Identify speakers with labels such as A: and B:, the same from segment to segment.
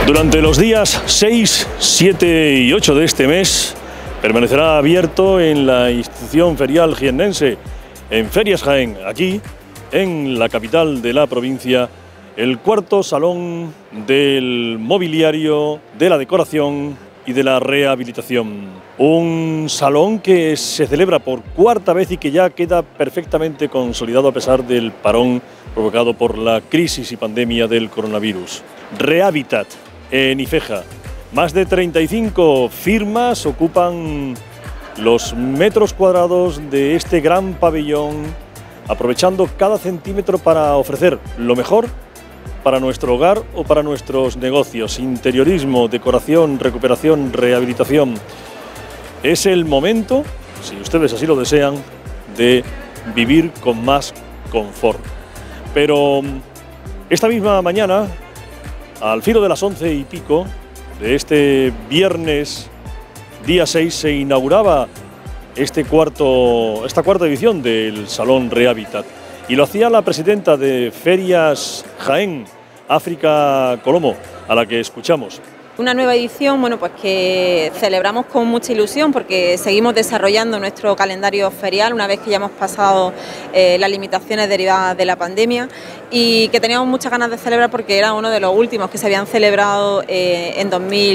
A: Durante los días 6, 7 y 8 de este mes permanecerá abierto en la institución ferial jiennense, en Ferias Jaén, aquí en la capital de la provincia, el cuarto salón del mobiliario, de la decoración y de la rehabilitación. Un salón que se celebra por cuarta vez y que ya queda perfectamente consolidado a pesar del parón provocado por la crisis y pandemia del coronavirus. Rehabitat, en Ifeja. Más de 35 firmas ocupan los metros cuadrados de este gran pabellón, aprovechando cada centímetro para ofrecer lo mejor para nuestro hogar o para nuestros negocios. Interiorismo, decoración, recuperación, rehabilitación. Es el momento, si ustedes así lo desean, de vivir con más confort. Pero esta misma mañana, al filo de las 11 y pico de este viernes, día 6, se inauguraba esta cuarta edición del Salón Rehabitat. Y lo hacía la presidenta de Ferias Jaén, África Colomo, a la que escuchamos.
B: Una nueva edición, bueno, pues que celebramos con mucha ilusión porque seguimos desarrollando nuestro calendario ferial una vez que ya hemos pasado las limitaciones derivadas de la pandemia y que teníamos muchas ganas de celebrar porque era uno de los últimos que se habían celebrado en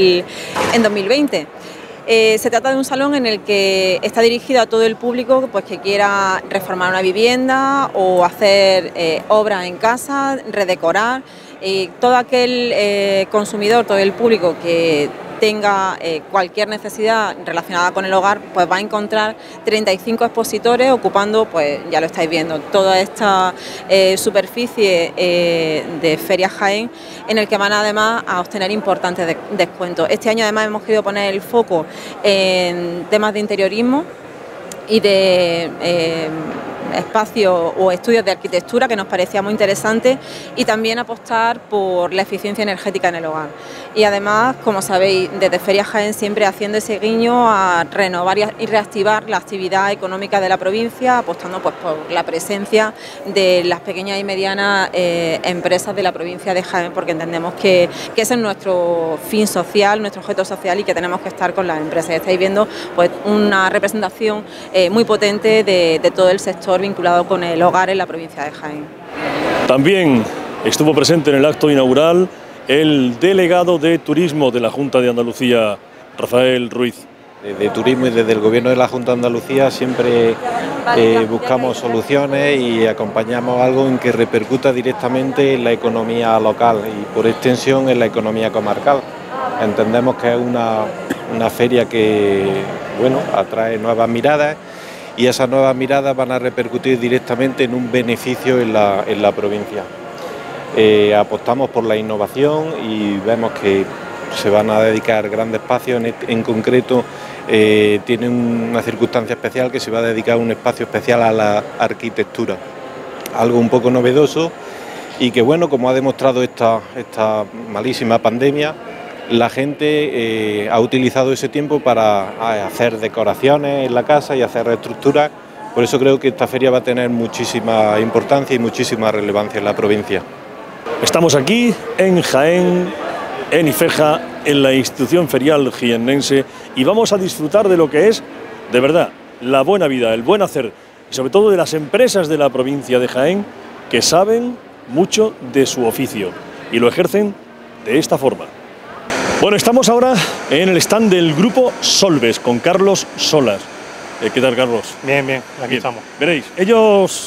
B: 2020. Se trata de un salón en el que está dirigido a todo el público pues, que quiera reformar una vivienda o hacer obras en casa, redecorar. Todo aquel consumidor, todo el público que tenga cualquier necesidad relacionada con el hogar, pues va a encontrar 35 expositores ocupando, pues ya lo estáis viendo, toda esta superficie de Ferias Jaén, en el que van además a obtener importantes descuentos. Este año además hemos querido poner el foco en temas de interiorismo y de espacios o estudios de arquitectura, que nos parecía muy interesante, y también apostar por la eficiencia energética en el hogar. Y además, como sabéis, desde Ferias Jaén siempre haciendo ese guiño a renovar y reactivar la actividad económica de la provincia, apostando pues por la presencia de las pequeñas y medianas empresas de la provincia de Jaén, porque entendemos que ese es nuestro fin social, nuestro objeto social, y que tenemos que estar con las empresas. Estáis viendo pues una representación muy potente de todo el sector vinculado con el hogar en la provincia de Jaén.
A: También estuvo presente en el acto inaugural el delegado de Turismo de la Junta de Andalucía, Rafael Ruiz.
C: Desde Turismo y desde el Gobierno de la Junta de Andalucía siempre buscamos soluciones y acompañamos algo en que repercuta directamente en la economía local y por extensión en la economía comarcal. Entendemos que es una feria que bueno, atrae nuevas miradas, y esas nuevas miradas van a repercutir directamente en un beneficio en la provincia. Apostamos por la innovación y vemos que se van a dedicar grandes espacios, en concreto tiene una circunstancia especial que se va a dedicar un espacio especial a la arquitectura, algo un poco novedoso y que bueno, como ha demostrado esta malísima pandemia, la gente ha utilizado ese tiempo para hacer decoraciones en la casa y hacer reestructuras. Por eso creo que esta feria va a tener muchísima importancia y muchísima relevancia en la provincia.
A: Estamos aquí en Jaén, en Ifeja, en la institución ferial jiennense, y vamos a disfrutar de lo que es, de verdad, la buena vida, el buen hacer, y sobre todo de las empresas de la provincia de Jaén que saben mucho de su oficio y lo ejercen de esta forma. Bueno, estamos ahora en el stand del grupo Solves con Carlos Solas. ¿Qué tal, Carlos?
D: Bien, bien, aquí estamos.
A: Veréis, ellos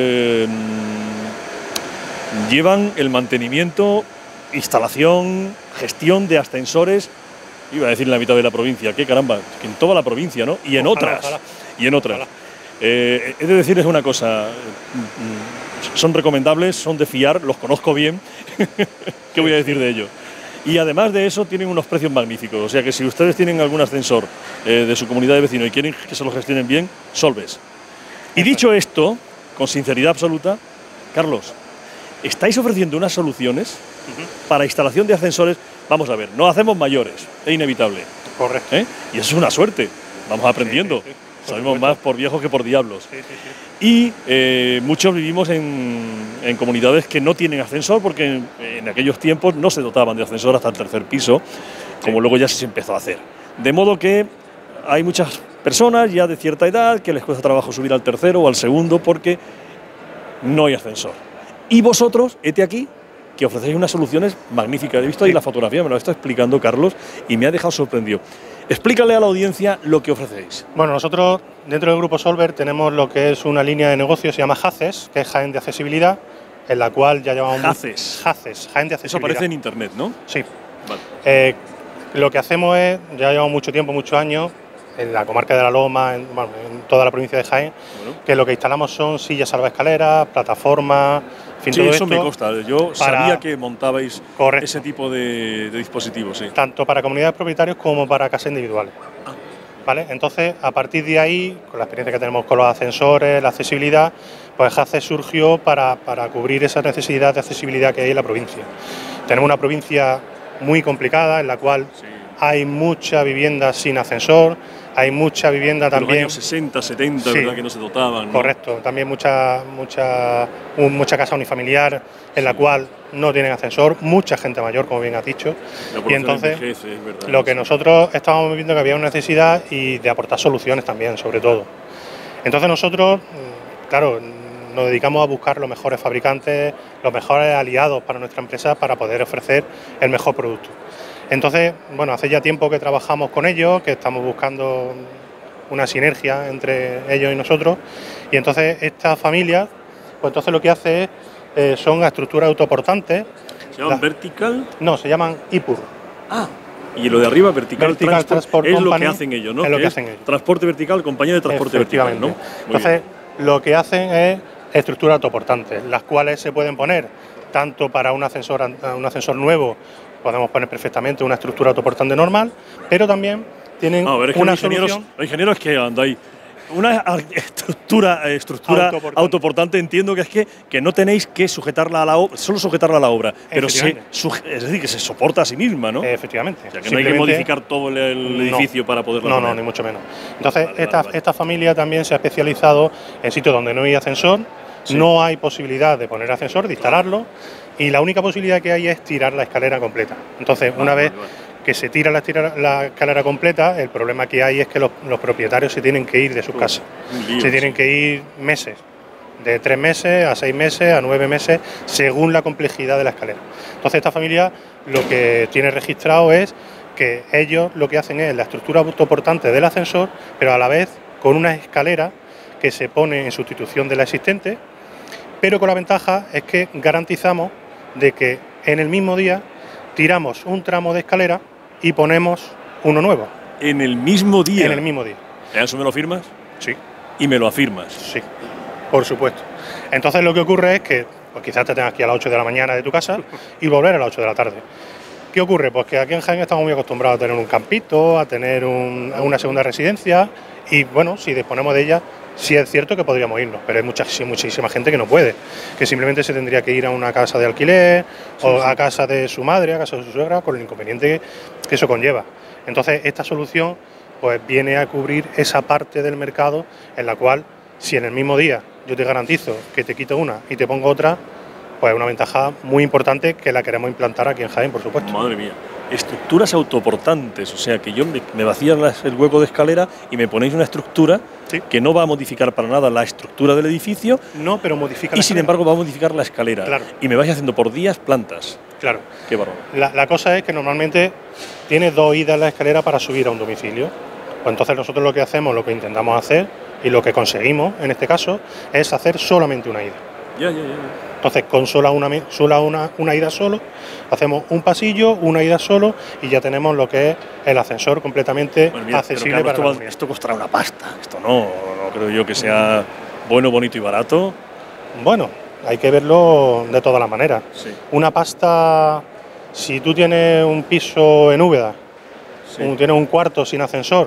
A: llevan el mantenimiento, instalación, gestión de ascensores, iba a decir en la mitad de la provincia, qué caramba, en toda la provincia, ¿no? Y en otras. Y en otras. He de decirles una cosa, son recomendables, son de fiar, los conozco bien. ¿Qué voy a decir de ellos? Y además de eso tienen unos precios magníficos, o sea que si ustedes tienen algún ascensor de su comunidad de vecinos y quieren que se lo gestionen bien, Solves. Y dicho esto, con sinceridad absoluta, Carlos, estáis ofreciendo unas soluciones para instalación de ascensores, vamos a ver, no hacemos mayores, es inevitable.
D: Correcto.
A: Y eso es una suerte, vamos aprendiendo. Sabemos más por viejos que por diablos.
D: Sí, sí, sí.
A: Y muchos vivimos en comunidades que no tienen ascensor porque en aquellos tiempos no se dotaban de ascensor hasta el tercer piso, como luego ya se empezó a hacer. De modo que hay muchas personas ya de cierta edad que les cuesta trabajo subir al tercero o al segundo porque no hay ascensor. Y vosotros, hete aquí, que ofrecéis unas soluciones magníficas. He visto ahí la fotografía, me lo está explicando Carlos y me ha dejado sorprendido. Explícale a la audiencia lo que ofrecéis.
D: Bueno, nosotros dentro del Grupo Solver tenemos lo que es una línea de negocio, se llama JACES, que es Jaén de Accesibilidad, en la cual ya llevamos...
A: JACES.
D: JACES, Jaén de Accesibilidad.
A: Eso aparece en internet, ¿no?
D: Sí.
A: Vale.
D: Lo que hacemos es, ya llevamos mucho tiempo, muchos años, en la comarca de La Loma, en toda la provincia de Jaén, que lo que instalamos son sillas salvaescaleras, plataformas, en fin,
A: sí,
D: todo
A: eso
D: esto
A: me consta. Yo sabía que montabais ese tipo de dispositivos. Sí.
D: Tanto para comunidades propietarias como para casas individuales. ¿Vale? Entonces, a partir de ahí, con la experiencia que tenemos con los ascensores, la accesibilidad, pues JACES surgió para cubrir esa necesidad de accesibilidad que hay en la provincia. Tenemos una provincia muy complicada en la cual hay mucha vivienda sin ascensor, hay mucha vivienda también...
A: En los años 60, 70, sí, ¿verdad? Que no se dotaban, ¿no?
D: Correcto, también mucha casa unifamiliar en la cual no tienen ascensor, mucha gente mayor, como bien has dicho. Y entonces,
A: envejece, es verdad,
D: lo que nosotros estábamos viendo que había una necesidad y de aportar soluciones también, sobre todo. Entonces nosotros, claro, nos dedicamos a buscar los mejores fabricantes, los mejores aliados para nuestra empresa para poder ofrecer el mejor producto. Entonces, bueno, hace ya tiempo que trabajamos con ellos, que estamos buscando una sinergia entre ellos y nosotros, y entonces esta familia, pues entonces lo que hace es, son estructuras autoportantes.
A: ¿Se llaman Vertical?
D: No, se llaman IPUR.
A: Ah, y lo de arriba, Vertical Transport, es
D: Company,
A: lo que hacen ellos, ¿no?
D: Es lo que hacen ellos.
A: Transporte vertical, compañía de transporte vertical, ¿no?
D: Entonces, lo que hacen es estructuras autoportantes, las cuales se pueden poner tanto para un ascensor nuevo, podemos poner perfectamente una estructura autoportante normal, pero también tienen una solución...
A: Los ingenieros que andáis, una estructura autoportante, entiendo que es que no tenéis que sujetarla a la obra, solo sujetarla a la obra, pero es decir, que se soporta a sí misma, ¿no?
D: Efectivamente.
A: O sea, que no hay que modificar todo el edificio para poderla poner.
D: No, ni mucho menos. Entonces, esta familia también se ha especializado en sitios donde no hay ascensor, no hay posibilidad de poner ascensor, de instalarlo, y la única posibilidad que hay es tirar la escalera completa. Entonces, una vez que se tira la escalera completa, el problema que hay es que los propietarios se tienen que ir de sus casas. Se tienen que ir meses, de 3 meses a 6 meses, a 9 meses, según la complejidad de la escalera. Entonces, esta familia lo que tiene registrado es que ellos lo que hacen es la estructura autoportante del ascensor, pero a la vez con una escalera que se pone en sustitución de la existente, pero con la ventaja es que garantizamos de que en el mismo día tiramos un tramo de escalera y ponemos uno nuevo.
A: ¿En el mismo día?
D: En el mismo día.
A: ¿Eso me lo firmas?
D: Sí.
A: ¿Y me lo afirmas?
D: Sí, por supuesto. Entonces lo que ocurre es que pues quizás te tengas que ir a las 8 de la mañana de tu casa y volver a las 8 de la tarde. ¿Qué ocurre? Pues que aquí en Jaén estamos muy acostumbrados a tener un campito, a tener una segunda residencia y bueno, si disponemos de ella, sí es cierto que podríamos irnos, pero hay muchísima gente que no puede, que simplemente se tendría que ir a una casa de alquiler o a casa de su madre, a casa de su suegra, con el inconveniente que eso conlleva. Entonces, esta solución pues viene a cubrir esa parte del mercado en la cual, si en el mismo día yo te garantizo que te quito una y te pongo otra, pues es una ventaja muy importante que la queremos implantar aquí en Jaén, por supuesto.
A: Madre mía. Estructuras autoportantes, o sea que yo me vacían el hueco de escalera y me ponéis una estructura que no va a modificar para nada la estructura del edificio.
D: No, pero modifica
A: y sin embargo va a modificar la escalera.
D: Claro.
A: Y me vais haciendo por días plantas.
D: Claro.
A: Qué bárbaro.
D: La cosa es que normalmente tienes 2 idas en la escalera para subir a un domicilio. Pues entonces nosotros lo que hacemos, lo que intentamos hacer y lo que conseguimos en este caso es hacer solamente una ida.
A: Ya.
D: Entonces, con una ida solo, hacemos un pasillo, una ida solo y ya tenemos lo que es el ascensor completamente accesible para la comunidad.
A: Esto costará una pasta. Esto no creo yo que sea bueno, bonito y barato.
D: Bueno, hay que verlo de todas las maneras.
A: Sí.
D: Una pasta, si tú tienes un piso en Úbeda, tienes un cuarto sin ascensor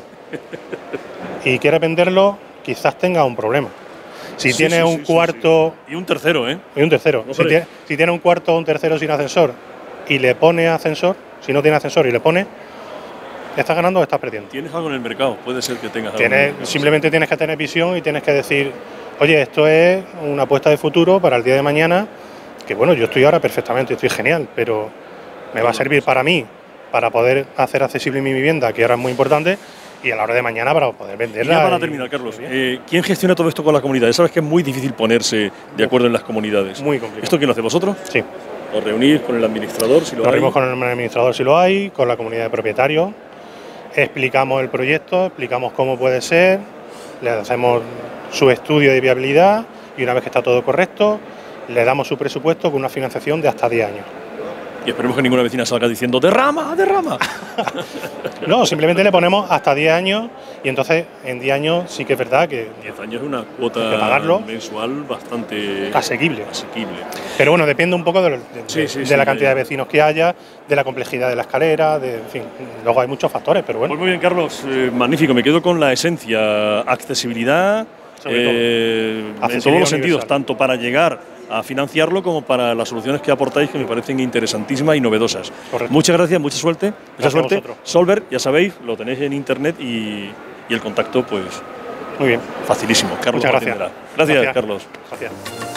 D: y quieres venderlo, quizás tengas un problema. Si tienes un cuarto...
A: Y un tercero, ¿eh?
D: Y un tercero. Si tienes un cuarto o un tercero sin ascensor y le pones ascensor, si no tiene ascensor y le pones, ¿Estás ganando o estás perdiendo?
A: ¿Tienes algo en el mercado? Puede ser que tengas algo.
D: Simplemente tienes que tener visión y tienes que decir, oye, esto es una apuesta de futuro para el día de mañana, que bueno, yo estoy ahora perfectamente, estoy genial, pero me va a servir para mí, para poder hacer accesible mi vivienda, que ahora es muy importante, y a la hora de mañana para poder venderla.
A: Y ya para terminar, Carlos, ¿quién gestiona todo esto con las comunidades? Sabes que es muy difícil ponerse de acuerdo en las comunidades.
D: Muy complicado.
A: ¿Esto quién lo hace, vosotros?
D: Sí.
A: ¿Os reunís con el administrador si lo hay?
D: Nos reunimos con el administrador si lo hay, con la comunidad de propietarios, explicamos el proyecto, explicamos cómo puede ser, le hacemos su estudio de viabilidad y una vez que está todo correcto, le damos su presupuesto con una financiación de hasta 10 años.
A: Y esperemos que ninguna vecina salga diciendo ¡derrama, derrama!
D: No, simplemente le ponemos hasta 10 años y entonces en 10 años sí que es verdad que
A: 10 años es una cuota mensual bastante
D: asequible.
A: asequible.
D: Pero bueno, depende un poco de la cantidad de vecinos que haya, de la complejidad de la escalera, en fin, luego hay muchos factores, pero bueno.
A: Pues muy bien, Carlos, magnífico, me quedo con la esencia, accesibilidad en todos los sentidos, tanto para llegar a financiarlo como para las soluciones que aportáis, que me parecen interesantísimas y novedosas.
D: Correcto.
A: Muchas gracias, mucha suerte.
D: Gracias a vosotros.
A: Solver, ya sabéis, lo tenéis en internet y el contacto, pues,
D: muy bien,
A: facilísimo. Carlos,
D: muchas gracias.
A: Gracias, Carlos.
D: Gracias.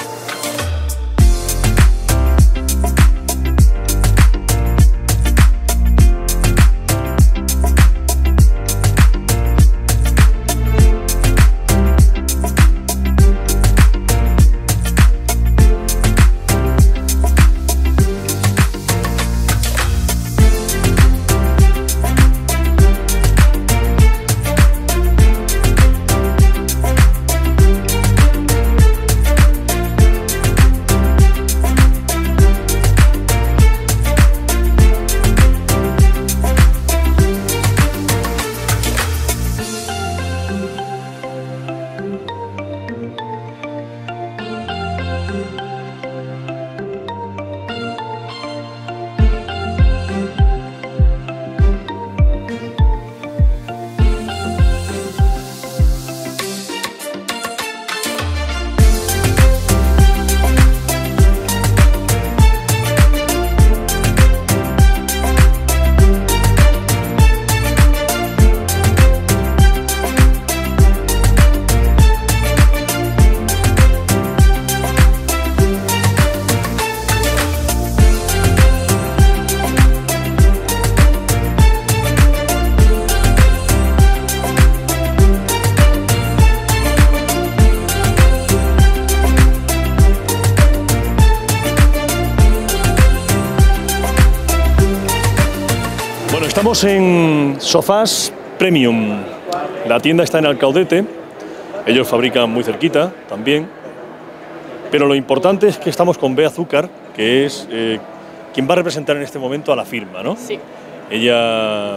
A: Estamos en Sofás Premium. La tienda está en Alcaudete. Ellos fabrican muy cerquita también. Pero lo importante es que estamos con Bea Azúcar, que es quien va a representar en este momento a la firma, ¿no?
E: Sí.
A: Ella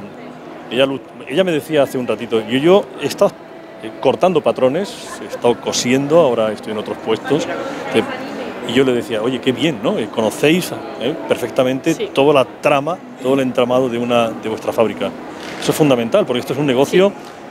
A: me decía hace un ratito, yo he estado cortando patrones, he estado cosiendo, ahora estoy en otros puestos. Y yo le decía, oye, qué bien, ¿no? Conocéis perfectamente toda la trama, todo el entramado de vuestra fábrica. Eso es fundamental, porque esto es un negocio,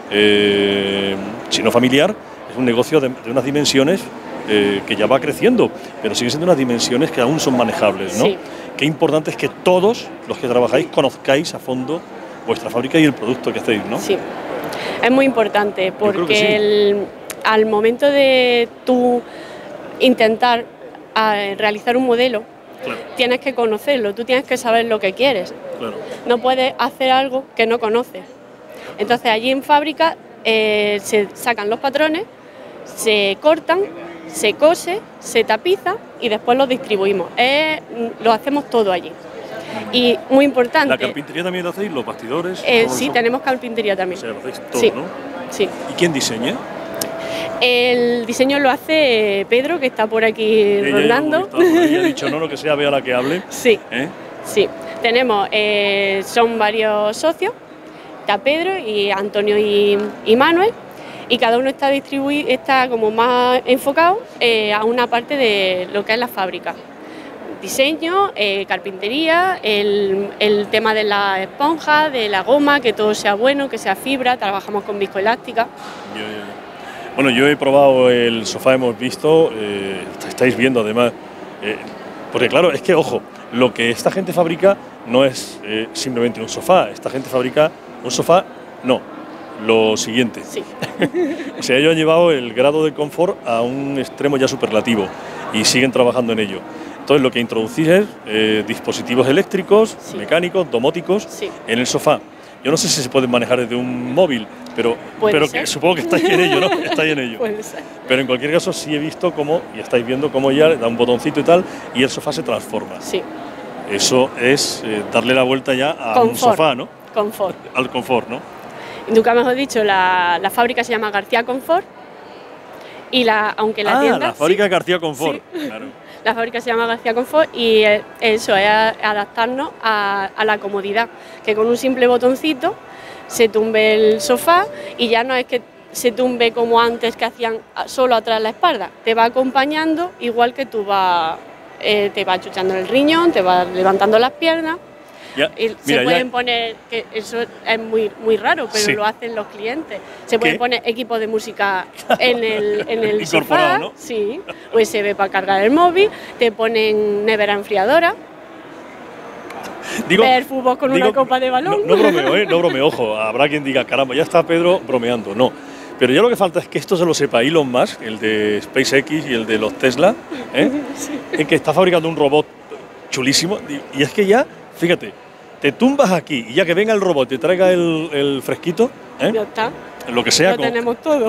A: si no familiar, es un negocio de unas dimensiones que ya va creciendo, pero siguen siendo unas dimensiones que aún son manejables, ¿no?
E: Sí.
A: Qué importante es que todos los que trabajáis conozcáis a fondo vuestra fábrica y el producto que hacéis, ¿no?
E: Sí, es muy importante, porque al momento de tú intentar realizar un modelo,
A: claro,
E: tienes que conocerlo, tú tienes que saber lo que quieres.
A: Claro.
E: No puedes hacer algo que no conoces. Entonces allí en fábrica se sacan los patrones, se cortan, se cose, se tapiza y después los distribuimos. Lo hacemos todo allí. Y muy importante.
A: ¿La carpintería también lo hacéis? ¿Los bastidores?
E: Sí, tenemos carpintería también.
A: O sea, lo hacéis todo,
E: sí,
A: ¿no?
E: Sí.
A: ¿Y quién diseña?
E: El diseño lo hace Pedro, que está por aquí rondando.
A: Ella ha dicho, no, lo que sea, Bea la que hable.
E: Sí, sí. Tenemos, son varios socios, está Pedro y Antonio y Manuel, y cada uno está como más enfocado a una parte de lo que es la fábrica. Diseño, carpintería, el tema de la esponja, de la goma, que todo sea bueno, que sea fibra, trabajamos con viscoelástica.
A: Bueno, yo he probado el sofá, hemos visto, estáis viendo además, porque claro, es que, ojo, lo que esta gente fabrica no es simplemente un sofá, esta gente fabrica Un sofá, no, lo siguiente.
E: Sí.
A: O sea, ellos han llevado el grado de confort a un extremo ya superlativo y siguen trabajando en ello. Entonces lo que introducís es dispositivos eléctricos,
E: Sí.
A: mecánicos, domóticos
E: Sí.
A: en el sofá. Yo no sé si se pueden manejar desde un móvil, pero
E: ser.
A: supongo que estáis en ello, ¿no? Estáis en ello.
E: Puede ser.
A: Pero en cualquier caso sí he visto cómo, y estáis viendo cómo ya le da un botoncito y tal, y el sofá se transforma.
E: Sí.
A: Eso es darle la vuelta ya a un
E: Confort.
A: sofá, ¿no?
E: Confort.
A: Al confort, ¿no?
E: Y nunca mejor dicho, la fábrica se llama García Confort y aunque la tienda...
A: la fábrica
E: sí,
A: de García Confort. Claro.
E: la fábrica se llama García Confort y eso es adaptarnos a la comodidad, que con un simple botoncito se tumbe el sofá y ya no es que se tumbe como antes que hacían solo atrás la espalda, te va acompañando igual que tú te va achuchando el riñón, te va levantando las piernas.
A: Ya,
E: Y
A: mira,
E: se
A: ya-
E: pueden poner, que eso es muy raro, pero
A: Sí.
E: lo hacen los clientes. Se pueden
A: ¿Qué?
E: poner equipos de música en el
A: Incorporado,
E: sofá,
A: ¿no?
E: sí, USB para cargar el móvil, te ponen nevera enfriadora, ver fútbol con una copa de balón.
A: No bromeo, no bromeo, ojo, habrá quien diga, caramba, ya está Pedro bromeando, no. Pero ya lo que falta es que esto se lo sepa Elon Musk, el de SpaceX y el de los Tesla, en que está fabricando un robot chulísimo, y es que ya, fíjate, te tumbas aquí y ya que venga el robot y te traiga el fresquito,
E: Ya está,
A: lo que sea.
E: lo tenemos todo.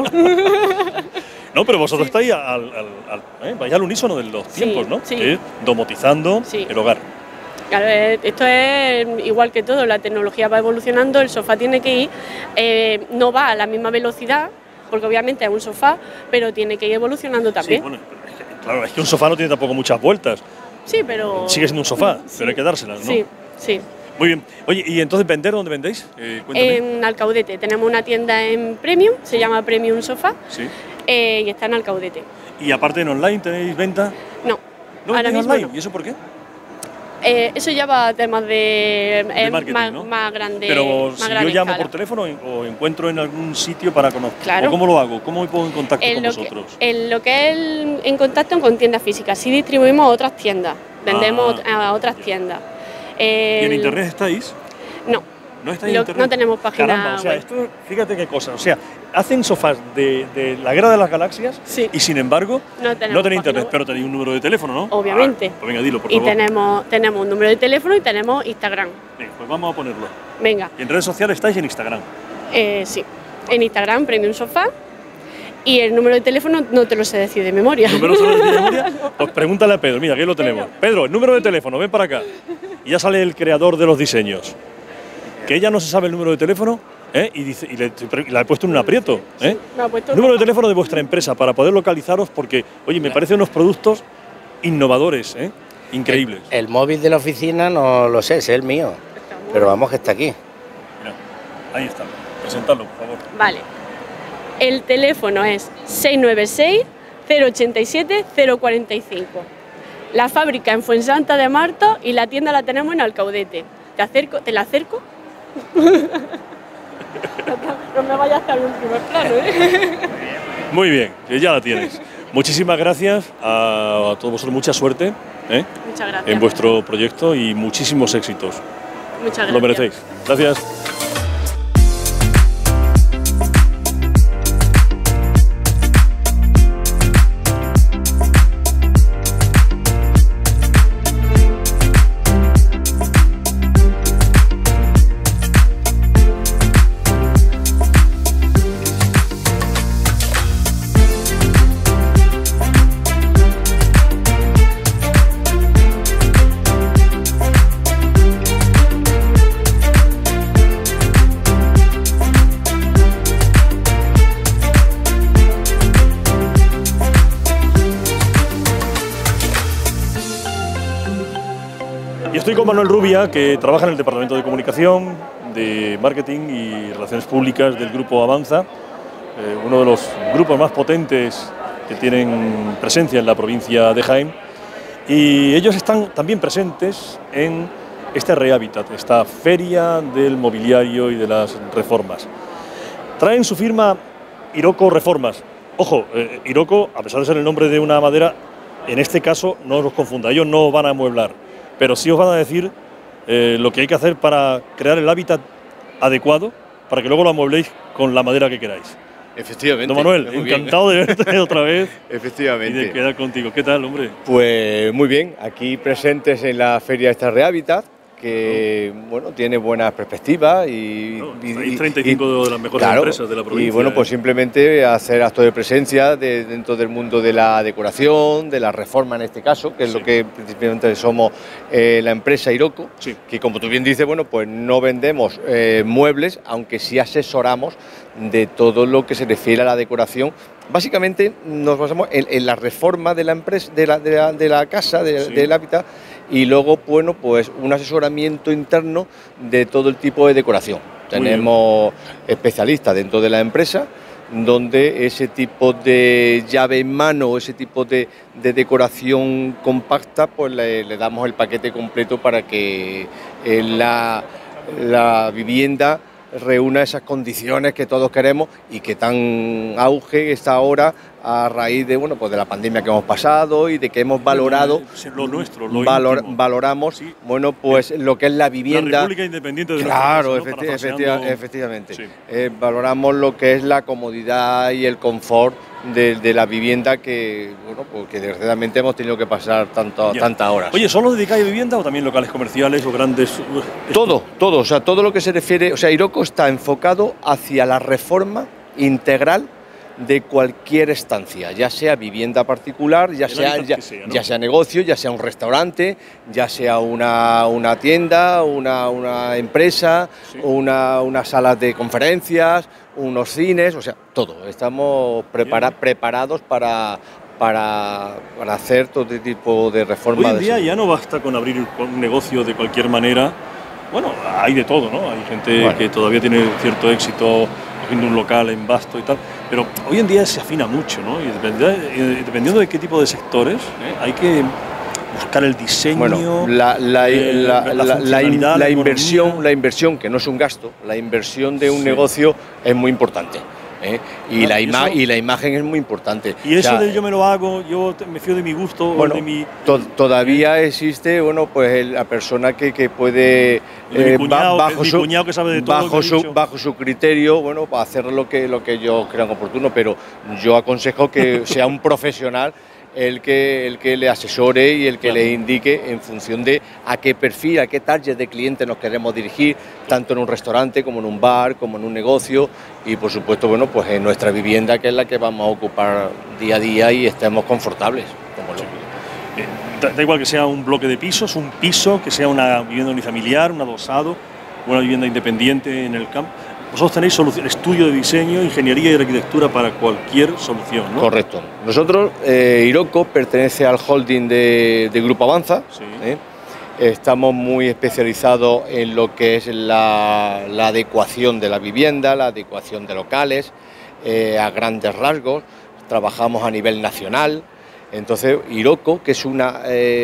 A: No, pero vosotros estáis vais al unísono de los
E: Sí,
A: tiempos, ¿no?
E: sí.
A: Que es domotizando
E: Sí.
A: el hogar.
E: Claro, esto es igual que todo, la tecnología va evolucionando, el sofá tiene que ir, no va a la misma velocidad, porque obviamente es un sofá, pero tiene que ir evolucionando
A: Sí,
E: también.
A: bueno, claro, es que un sofá no tiene tampoco muchas vueltas.
E: Sí, pero...
A: Sigue siendo un sofá,
E: Sí.
A: pero hay que dárselas, ¿no?
E: Sí, sí.
A: Muy bien. Oye, ¿y entonces vender dónde vendéis? Cuéntame.
E: En Alcaudete tenemos una tienda en Premium, se llama Premium Sofá,
A: Sí.
E: y está en Alcaudete.
A: Y aparte en online tenéis venta.
E: No,
A: ¿No
E: ahora
A: vendéis
E: mismo
A: online?
E: no.
A: ¿Y eso por qué?
E: Eso ya va a temas de,
A: marketing,
E: más,
A: ¿no?
E: más grande.
A: Pero
E: más
A: si yo
E: grande
A: llamo
E: escala.
A: por teléfono o encuentro en algún sitio para conocer.
E: Claro.
A: ¿O cómo lo hago? ¿Cómo me pongo en contacto con
E: En
A: vosotros?
E: lo que es en contacto con tiendas físicas, sí distribuimos a otras tiendas, vendemos a otras tiendas.
A: ¿Y en internet estáis?
E: No,
A: ¿No estáis en internet?
E: no tenemos página
A: Caramba, o sea,
E: web.
A: esto, fíjate qué cosa. O sea, hacen sofás de la guerra de las galaxias
E: Sí.
A: y sin embargo
E: No tenemos
A: tenéis
E: página
A: internet,
E: web.
A: pero tenéis un número de teléfono, ¿no?
E: Obviamente.
A: Ah, pues venga, dilo, por
E: Y
A: favor.
E: tenemos un número de teléfono y tenemos Instagram.
A: Venga, pues vamos a ponerlo.
E: Venga,
A: Y en redes sociales estáis en Instagram.
E: sí. En Instagram, Premium Sofá. Y el número de teléfono no te lo sé decir de memoria.
A: ¿Número solo de memoria? Pues pregúntale a Pedro, mira, aquí lo tenemos. Pedro, el número de teléfono, ven para acá. Y ya sale el creador de los diseños. Que ella no se sabe el número de teléfono, y dice, y la he puesto en un aprieto.
E: Me ha puesto
A: Número de teléfono de vuestra empresa para poder localizaros, porque, oye, me parecen unos productos innovadores, increíbles.
F: El móvil de la oficina no lo sé, es el mío, pero vamos que está aquí.
A: Mira, ahí está. Presentadlo, por favor.
E: Vale. El teléfono es 696-087-045. La fábrica en Fuensanta de Marto y la tienda la tenemos en Alcaudete. ¿Te la acerco? No me vayas a estar en un primer plano, ¿eh?
A: Muy bien, que ya la tienes. Muchísimas gracias a todos vosotros, mucha suerte
E: Muchas gracias.
A: en vuestro proyecto y muchísimos éxitos.
E: Muchas gracias.
A: Lo merecéis. Gracias. Y estoy con Manuel Rubia, que trabaja en el Departamento de Comunicación, de Marketing y Relaciones Públicas del Grupo Avanza, uno de los grupos más potentes que tienen presencia en la provincia de Jaén. Y ellos están también presentes en este Rehabitat, esta feria del mobiliario y de las reformas. Traen su firma Iroko Reformas. Ojo, Iroko, a pesar de ser el nombre de una madera, en este caso no os confunda, ellos no van a amueblar, pero sí os van a decir lo que hay que hacer para crear el hábitat adecuado para que luego lo amuebléis con la madera que queráis.
G: Efectivamente.
A: Don Manuel, encantado de verte otra vez.
G: Efectivamente.
A: Y de quedar contigo. ¿Qué tal, hombre?
G: Pues muy bien, aquí presentes en la Feria esta Rehabitat, que bueno, tiene buenas perspectivas y
A: 35 de las mejores empresas de la provincia.
G: Y bueno, pues simplemente hacer actos de presencia dentro del mundo de la decoración, de la reforma en este caso, que es lo que principalmente somos la empresa Iroko, que como tú bien dices, bueno, pues no vendemos muebles, aunque sí asesoramos de todo lo que se refiere a la decoración. Básicamente nos basamos en la reforma de la empresa, de la casa, del hábitat, y luego, bueno, pues un asesoramiento interno de todo el tipo de decoración. Tenemos especialistas dentro de la empresa, donde ese tipo de llave en mano, ese tipo de decoración compacta, pues le damos el paquete completo para que la vivienda reúna esas condiciones que todos queremos y que tan auge está ahora a raíz de, bueno, pues de la pandemia que hemos pasado y de que hemos valorado
A: lo nuestro,
G: valoramos bueno, pues lo que es la vivienda.
A: La República Independiente de
G: claro, efectivamente. Valoramos lo que es la comodidad y el confort de la vivienda que, bueno, pues que desgraciadamente hemos tenido que pasar tantas horas.
A: Oye, ¿solo dedicáis a vivienda o también locales comerciales o grandes?
G: Todo, o sea, todo lo que se refiere, o sea, Iroko está enfocado hacia la reforma integral de cualquier estancia, ya sea vivienda particular, ya sea negocio, ya sea un restaurante, ya sea una tienda, una empresa, unas salas de conferencias, unos cines, o sea, todo. Estamos preparados para hacer todo tipo de reformas.
A: Hoy en día ya no basta con abrir un negocio de cualquier manera. Bueno, hay de todo, ¿no? Hay gente que todavía tiene cierto éxito cogiendo un local en Basto y tal, pero hoy en día se afina mucho, ¿no? Y dependiendo de qué tipo de sectores, hay que buscar el diseño,
G: bueno, la inversión, que no es un gasto, la inversión de un negocio es muy importante. Y la imagen es muy importante.
A: Y eso de yo me lo hago, yo me fío de mi gusto,
G: bueno,
A: o de mi...
G: Todavía existe, bueno, pues la persona que puede, bajo su criterio, bueno, para hacer lo que yo creo oportuno, pero yo aconsejo que sea un profesional el que le asesore y el que le indique en función de a qué perfil, a qué target de cliente nos queremos dirigir, tanto en un restaurante como en un bar, como en un negocio y por supuesto, bueno, pues en nuestra vivienda, que es la que vamos a ocupar día a día y estemos confortables.
A: Da igual que sea un bloque de pisos, un piso, que sea una vivienda unifamiliar, un adosado, una vivienda independiente en el campo. Vosotros tenéis estudio de diseño, ingeniería y arquitectura para cualquier solución, ¿no?
G: Correcto. Nosotros, Iroko pertenece al holding de Grupo Avanza. Estamos muy especializados en lo que es la adecuación de la vivienda, la adecuación de locales, a grandes rasgos. Trabajamos a nivel nacional. Entonces, Iroko, que es una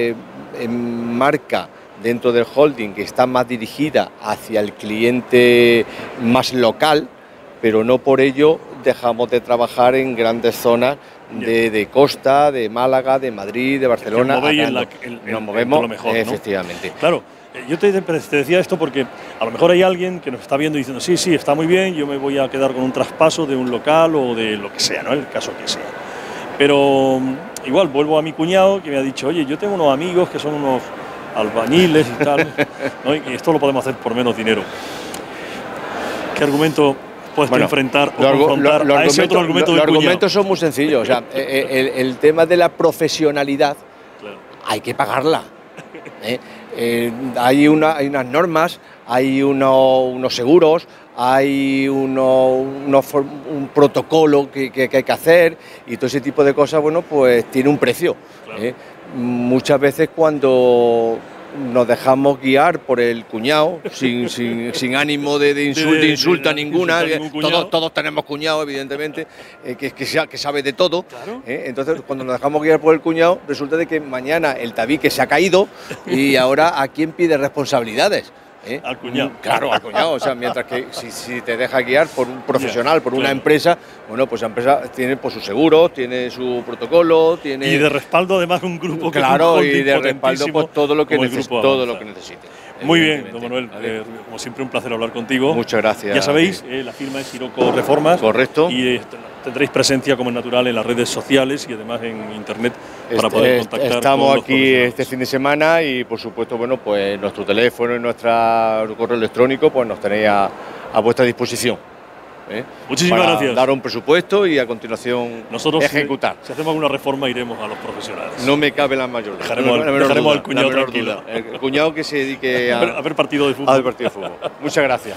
G: marca dentro del holding que está más dirigida hacia el cliente más local, pero no por ello dejamos de trabajar en grandes zonas de costa, de Málaga, de Madrid, de Barcelona.
A: Nos movemos,
G: lo mejor, efectivamente.
A: ¿No? Claro, yo te decía esto porque a lo mejor hay alguien que nos está viendo y diciendo sí, está muy bien, yo me voy a quedar con un traspaso de un local o de lo que sea, ¿no? El caso que sea. Pero igual vuelvo a mi cuñado que me ha dicho, oye, yo tengo unos amigos que son unos albañiles y tal, ¿no? Y esto lo podemos hacer por menos dinero. ¿Qué argumento puedes enfrentar o confrontar a ese otro argumento?
G: Los argumentos son muy sencillos. O sea, el tema de la profesionalidad, hay que pagarla. Hay unas normas, hay unos seguros, hay un protocolo que hay que hacer y todo ese tipo de cosas, bueno, pues tiene un precio. Muchas veces cuando nos dejamos guiar por el cuñado, sin ánimo de insulta ninguna, todos tenemos cuñado, evidentemente, que sabe de todo. Claro. Entonces, cuando nos dejamos guiar por el cuñado, resulta de que mañana el tabique se ha caído y ahora ¿a quién pide responsabilidades?
A: Al cuñado.
G: Claro, al cuñado. O sea, mientras que si te deja guiar por un profesional, por una empresa, bueno, pues la empresa tiene pues, sus seguros, tiene su protocolo, tiene...
A: Y de respaldo además un grupo
G: claro, y de respaldo pues, todo lo que necesite.
A: Muy bien, don Manuel, como siempre un placer hablar contigo.
G: Muchas gracias.
A: Ya sabéis, la firma es Iroko Reformas.
G: Correcto.
A: Y tendréis presencia, como es natural, en las redes sociales y además en internet para poder contactar.
G: Estamos aquí este fin de semana y, por supuesto, bueno, pues nuestro teléfono y nuestro correo electrónico pues nos tenéis a vuestra disposición.
A: Muchísimas gracias.
G: Dar un presupuesto y a continuación
A: nosotros
G: ejecutar.
A: Si hacemos alguna reforma iremos a los profesionales.
G: No me cabe la mayor.
A: Dejaremos al cuñado tranquilo.
G: El cuñado que se dedique
A: a ver partido de fútbol.
G: A ver partido de fútbol. Muchas gracias.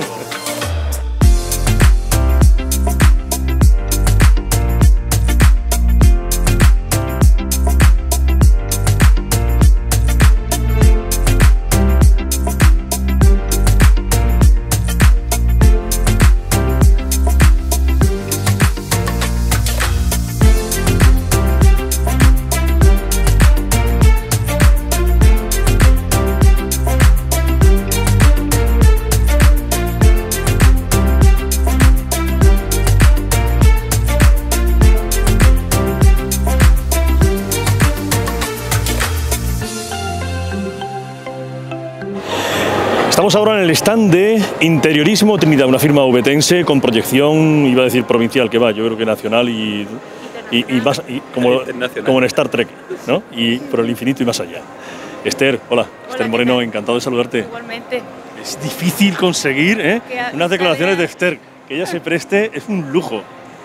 A: Estamos ahora en el stand de Interiorismo Trinidad, una firma ubetense con proyección, iba a decir provincial, que va, yo creo que nacional y más, como en Star Trek, ¿no? Y por el infinito y más allá. Esther, hola, Esther Moreno, encantado de saludarte.
H: Igualmente.
A: Es difícil conseguir unas declaraciones de Esther, que ella se preste, es un lujo.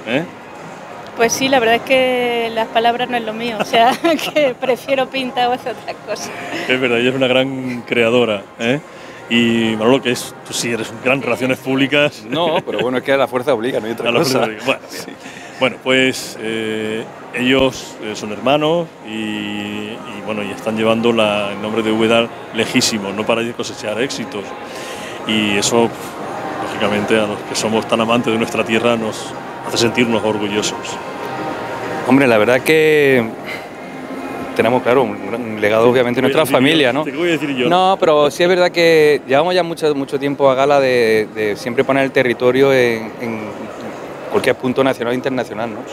H: Pues sí, la verdad es que las palabras no es lo mío, o sea, que prefiero pintar o hacer otras cosas.
A: Es verdad, ella es una gran creadora, Y Manolo, que tú sí eres un gran relaciones públicas.
I: No, pero bueno, es que a la fuerza obliga, no hay otra cosa.
A: Bueno, pues ellos son hermanos y están llevando el nombre de Úbeda lejísimo, no para cosechar éxitos. Y eso, lógicamente, a los que somos tan amantes de nuestra tierra nos hace sentirnos orgullosos.
I: Hombre, la verdad que tenemos, claro, un legado obviamente en nuestra familia, ¿no?
A: ¿Qué voy a decir yo?
I: No, pero sí es verdad que llevamos ya mucho tiempo a gala de siempre poner el territorio en cualquier punto nacional e internacional, ¿no?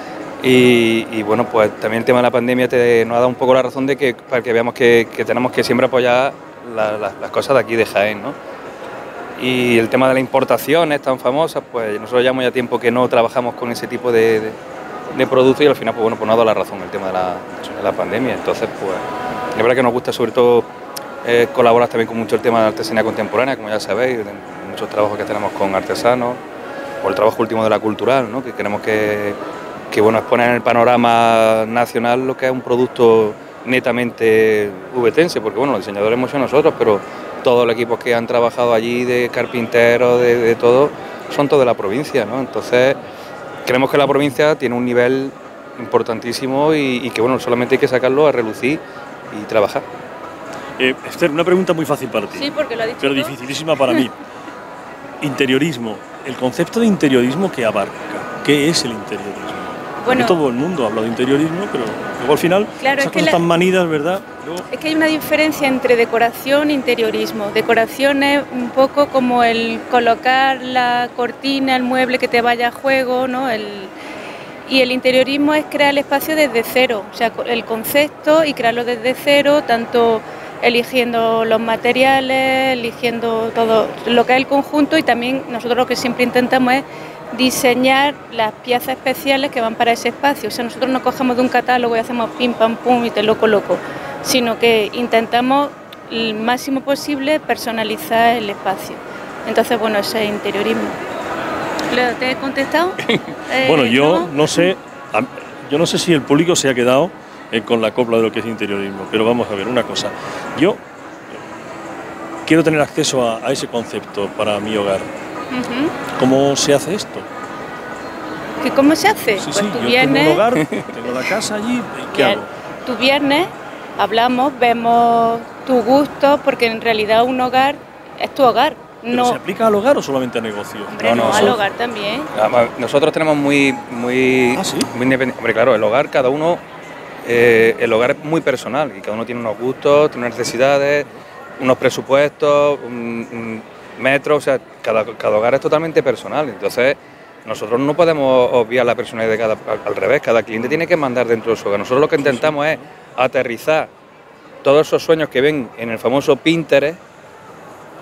I: Y bueno, pues también el tema de la pandemia nos ha dado un poco la razón para que veamos que tenemos que siempre apoyar las cosas de aquí de Jaén, ¿no? Y el tema de las importaciones tan famosas, pues nosotros llevamos ya tiempo que no trabajamos con ese tipo de productos y al final pues nos ha dado la razón el tema de la pandemia. Entonces, pues es verdad que nos gusta sobre todo colaborar también con mucho el tema de la artesanía contemporánea, como ya sabéis, muchos trabajos que tenemos con artesanos, o el trabajo último de la cultural, ¿no? Que queremos que exponer en el panorama nacional lo que es un producto netamente ubetense, porque bueno, los diseñadores hemos sido nosotros, pero todos los equipos que han trabajado allí, de carpinteros, de todo, son todos de la provincia, ¿no? Entonces, creemos que la provincia tiene un nivel importantísimo y que bueno, solamente hay que sacarlo a relucir y trabajar.
A: Esther, una pregunta muy fácil para ti,
H: sí, porque lo ha dicho
A: pero
H: tú.
A: Dificilísima para mí. Interiorismo, el concepto de interiorismo que abarca, ¿qué es el interiorismo? Bueno, todo el mundo habla de interiorismo, pero luego al final,
H: claro,
A: esas cosas tan manidas, ¿verdad?
H: Es que hay una diferencia entre decoración e interiorismo. Decoración es un poco como el colocar la cortina, el mueble que te vaya a juego, ¿no? Y el interiorismo es crear el espacio desde cero, o sea, el concepto y crearlo desde cero, tanto eligiendo los materiales, eligiendo todo lo que es el conjunto, y también nosotros lo que siempre intentamos es diseñar las piezas especiales que van para ese espacio. O sea, nosotros no cogemos de un catálogo y hacemos pim, pam, pum y te lo coloco, sino que intentamos el máximo posible personalizar el espacio. Entonces, bueno, ese es interiorismo. ¿Te he contestado?
A: Bueno, yo no sé si el público se ha quedado con la copla de lo que es interiorismo, pero vamos a ver una cosa. Yo quiero tener acceso a ese concepto para mi hogar. ¿Cómo se hace esto?
H: ¿Cómo se hace?
A: Sí,
H: pues
A: sí,
H: tú
A: yo
H: vienes,
A: tengo un hogar, tengo la casa allí, ¿qué hago?
H: Tú vienes, hablamos, vemos tu gusto, porque en realidad un hogar es tu hogar.
A: ¿Pero
H: no
A: se aplica al hogar o solamente a negocios?
H: Hombre, no, al hogar también.
I: Nosotros tenemos muy independiente. Hombre, claro, el hogar, cada uno, el hogar es muy personal y cada uno tiene unos gustos, tiene unas necesidades, unos presupuestos, metros, o sea, cada hogar es totalmente personal. Entonces, nosotros no podemos obviar la personalidad al revés, cada cliente tiene que mandar dentro de su hogar. Nosotros lo que intentamos es aterrizar todos esos sueños que ven en el famoso Pinterest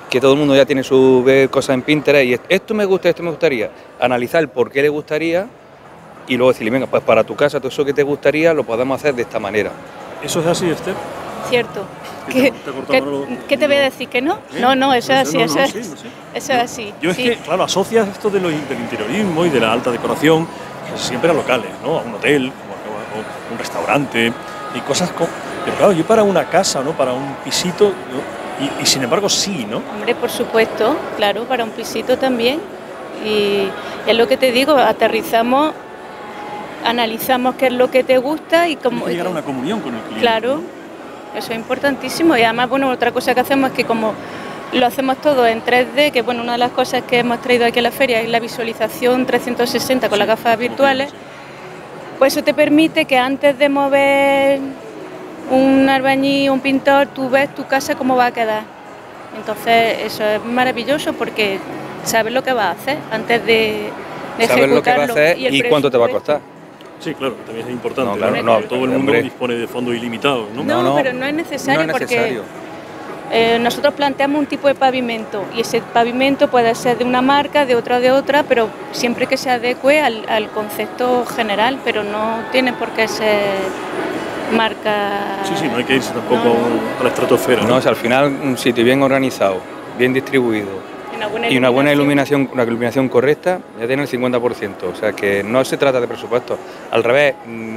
I: que todo el mundo ya tiene su cosas en Pinterest y esto me gusta, esto me gustaría. Analizar el por qué le gustaría y luego decirle, venga, pues para tu casa, todo eso que te gustaría lo podemos hacer de esta manera.
A: ¿Eso es así, Esther?
H: Cierto. ¿Qué te voy a decir? ¿Que no? No, eso es así, eso es así.
A: Yo es que, claro, asocias esto del interiorismo y de la alta decoración siempre a locales, ¿no? A un hotel, o un restaurante y cosas como... Pero claro, yo para una casa, ¿no? Para un pisito, y sin embargo sí, ¿no?
H: Hombre, por supuesto, claro, para un pisito también. Y es lo que te digo, aterrizamos, analizamos qué es lo que te gusta y cómo...
A: Llegar a una comunión con el cliente.
H: Claro,
A: ¿no?
H: Eso es importantísimo y además, bueno, otra cosa que hacemos es que como lo hacemos todo en 3D, que bueno, una de las cosas que hemos traído aquí a la feria es la visualización 360 con las gafas virtuales, pues eso te permite que antes de mover un albañil, un pintor, tú ves tu casa cómo va a quedar. Entonces eso es maravilloso porque sabes lo que vas a hacer antes de
I: saber lo que va a hacer y cuánto te va a costar.
A: Sí, claro, también es importante.
I: No, claro, no,
A: todo el mundo dispone de fondos ilimitados, ¿no?
H: No, pero no es necesario, porque nosotros planteamos un tipo de pavimento y ese pavimento puede ser de una marca, de otra, pero siempre que se adecue al concepto general, pero no tiene por qué ser marca...
A: Sí, no hay que irse tampoco a la estratosfera.
I: No, o sea, al final un sitio bien organizado, bien distribuido, y una buena iluminación, una iluminación correcta, ya tiene el 50%, o sea que no se trata de presupuestos, al revés,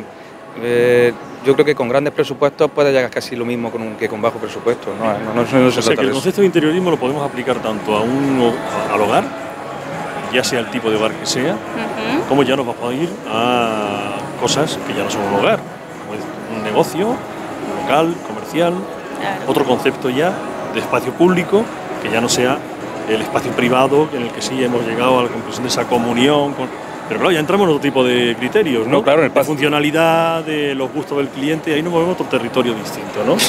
I: yo creo que con grandes presupuestos puede llegar casi lo mismo que con bajo presupuesto, no se trata
A: que el concepto de interiorismo lo podemos aplicar tanto al hogar, ya sea el tipo de hogar que sea, como ya nos vamos a ir a cosas que ya no son un hogar, como es un negocio, un local, comercial, otro concepto ya de espacio público, que ya no sea el espacio privado en el que sí hemos llegado a la conclusión de esa comunión. Pero claro, ya entramos en otro tipo de criterios, ¿no?
I: Claro,
A: la funcionalidad, de los gustos del cliente, ahí nos movemos a otro territorio distinto, ¿no?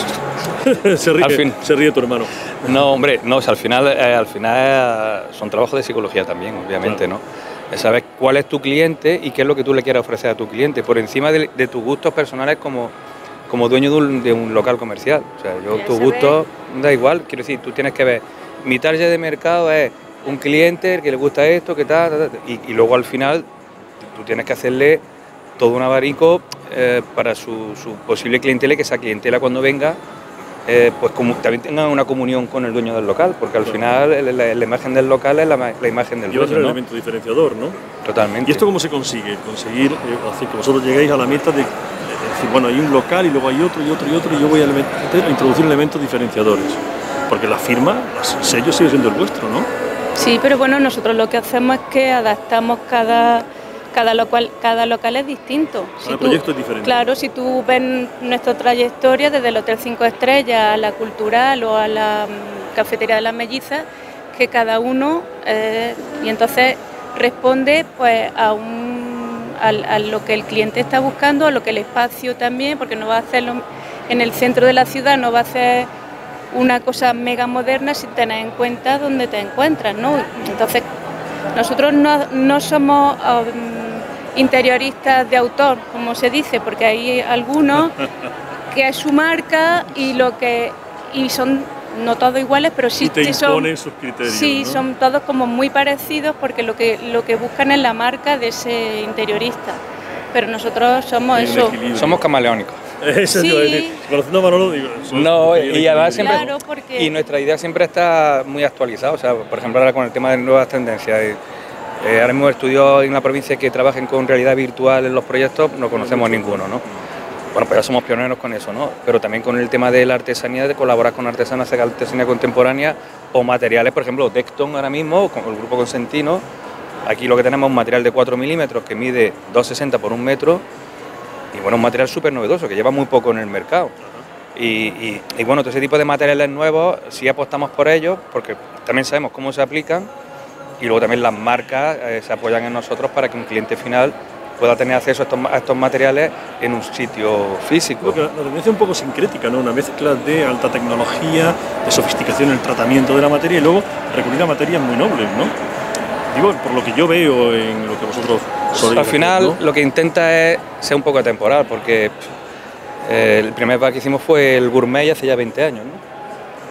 A: se ríe tu hermano.
I: No, hombre, no, o sea, al final son trabajos de psicología también, obviamente, claro. ¿No? Sabes cuál es tu cliente y qué es lo que tú le quieres ofrecer a tu cliente, por encima de tus gustos personales como dueño de un local comercial. O sea, tu gusto da igual, quiero decir, tú tienes que ver, mi target de mercado es un cliente que le gusta esto, que tal, y luego al final tú tienes que hacerle todo un abanico para su posible clientela, y que esa clientela cuando venga pues como también tenga una comunión con el dueño del local, porque al final la imagen del local es la imagen del dueño,
A: ¿no? El elemento diferenciador, ¿no?
I: Totalmente.
A: ¿Y esto cómo se consigue? Conseguir hacer que vosotros lleguéis a la meta de decir, bueno, hay un local y luego hay otro, y yo voy a introducir elementos diferenciadores, porque la firma, el sello sigue siendo el vuestro, ¿no?
H: Sí, pero bueno, nosotros lo que hacemos es que adaptamos cada local es distinto.
A: Cada proyecto es diferente.
H: Claro, si tú ves nuestra trayectoria desde el Hotel 5 Estrellas a la Cultural o a la Cafetería de las Mellizas, que cada uno, y entonces responde pues a lo que el cliente está buscando, a lo que el espacio también, porque no va a hacerlo en el centro de la ciudad, no va a hacer una cosa mega moderna sin tener en cuenta dónde te encuentras, ¿no? Entonces, nosotros no somos interioristas de autor, como se dice, porque hay algunos que es su marca y son no todos iguales, pero sí
A: que son sus criterios,
H: sí,
A: ¿no?
H: Son todos como muy parecidos, porque lo que buscan es la marca de ese interiorista. Pero nosotros somos eso.
I: Somos camaleónicos.
A: Eso
H: sí.
A: Yo, conociendo a Manolo, digo...
I: No, y además siempre...
H: Claro, porque...
I: Y nuestra idea siempre está muy actualizada, o sea, por ejemplo, ahora con el tema de nuevas tendencias. Ahora mismo estudios en la provincia que trabajen con realidad virtual en los proyectos, no conocemos ninguno, ¿no? Bueno, pues ya somos pioneros con eso, ¿no? Pero también con el tema de la artesanía, de colaborar con artesanos, hacer artesanía contemporánea o materiales, por ejemplo, Decton ahora mismo, con el grupo Consentino, aquí lo que tenemos es un material de 4 milímetros que mide 2,60 por 1 metro, y bueno, un material súper novedoso que lleva muy poco en el mercado. Y bueno, todo ese tipo de materiales nuevos sí apostamos por ellos, porque también sabemos cómo se aplican, y luego también las marcas se apoyan en nosotros para que un cliente final pueda tener acceso a estos materiales en un sitio físico.
A: La tendencia es un poco sincrética, ¿no? Una mezcla de alta tecnología, de sofisticación en el tratamiento de la materia y luego recurrir a materias muy nobles, ¿no? Digo, por lo que yo veo en lo que vosotros soléis.
I: Al final, ¿no? Lo que intenta es ser un poco atemporal, porque el primer bar que hicimos fue el Gourmet hace ya 20 años, ¿no?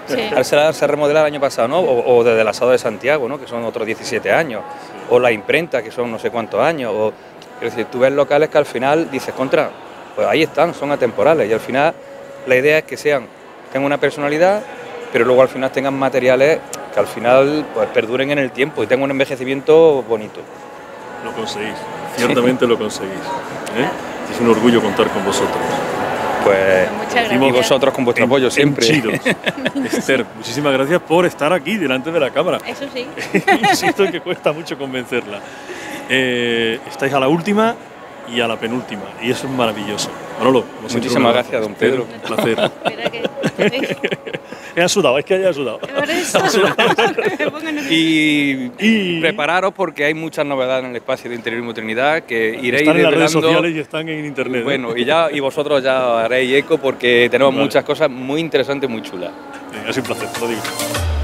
I: se remodeló el año pasado, ¿no? O desde el Asado de Santiago, ¿no? Que son otros 17 años, o la imprenta, que son no sé cuántos años, o es decir, tú ves locales que al final dices, pues ahí están, son atemporales, y al final la idea es que tengan una personalidad, pero luego al final tengan materiales que al final pues perduren en el tiempo y tengan un envejecimiento bonito.
A: Lo conseguís, ciertamente lo conseguís. Es un orgullo contar con vosotros.
I: Pues
E: y
I: vosotros con vuestro apoyo siempre.
A: Esther, muchísimas gracias por estar aquí delante de la cámara.
E: Eso sí.
A: Insisto en que cuesta mucho convencerla. Estáis a la última y a la penúltima, y eso es maravilloso. Manolo,
I: muchísimas gracias, don Pedro.
A: Un placer. He sudado, es que haya sudado.
I: Y prepararos porque hay muchas novedades en el espacio de Interiorismo Trinidad que iréis
A: están en las redes
I: revelando.
A: sociales y están en internet.
I: Bueno, y vosotros ya haréis eco porque tenemos muchas cosas muy interesantes, muy chulas.
A: Es un placer, lo digo.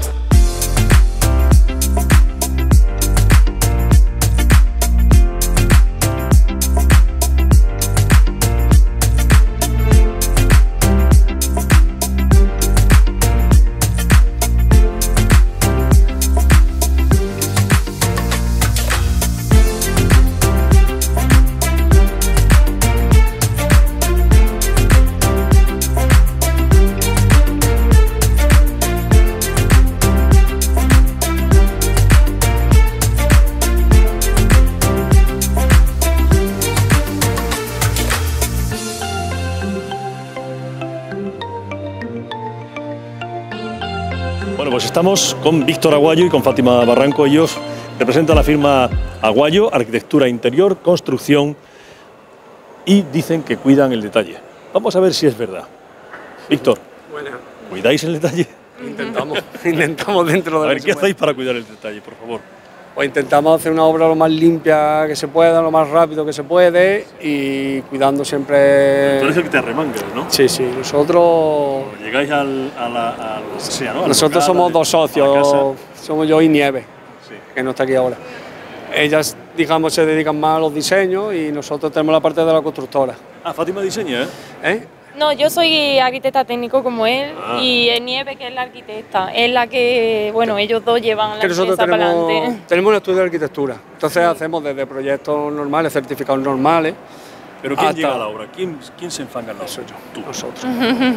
A: Bueno, pues estamos con Víctor Aguayo y con Fátima Barranco. Ellos representan la firma Aguayo, Arquitectura Interior, Construcción, y dicen que cuidan el detalle. Vamos a ver si es verdad. Víctor, ¿cuidáis el detalle?
J: Intentamos dentro de...
A: A ver, ¿qué hacéis para cuidar el detalle, por favor?
J: Pues intentamos hacer una obra lo más limpia que se pueda, lo más rápido que se puede y cuidando siempre...
A: Tú eres el que te arremangas, ¿no?
J: Sí, digamos...
A: Llegáis al sea, ¿no?
J: Nosotros somos dos socios, somos yo y Nieve, que no está aquí ahora. Ellas, digamos, se dedican más a los diseños y nosotros tenemos la parte de la constructora.
A: Ah, Fátima diseña, ¿eh?
K: No, yo soy arquitecta técnico como él y Nieve, que es la arquitecta, es la que, bueno, ellos dos llevan la empresa para adelante.
J: Tenemos un estudio de arquitectura, entonces hacemos desde proyectos normales, certificados normales.
A: ¿Pero quién llega a la obra? ¿Quién se enfanga en la obra?
J: Soy yo. Tú. Nosotros.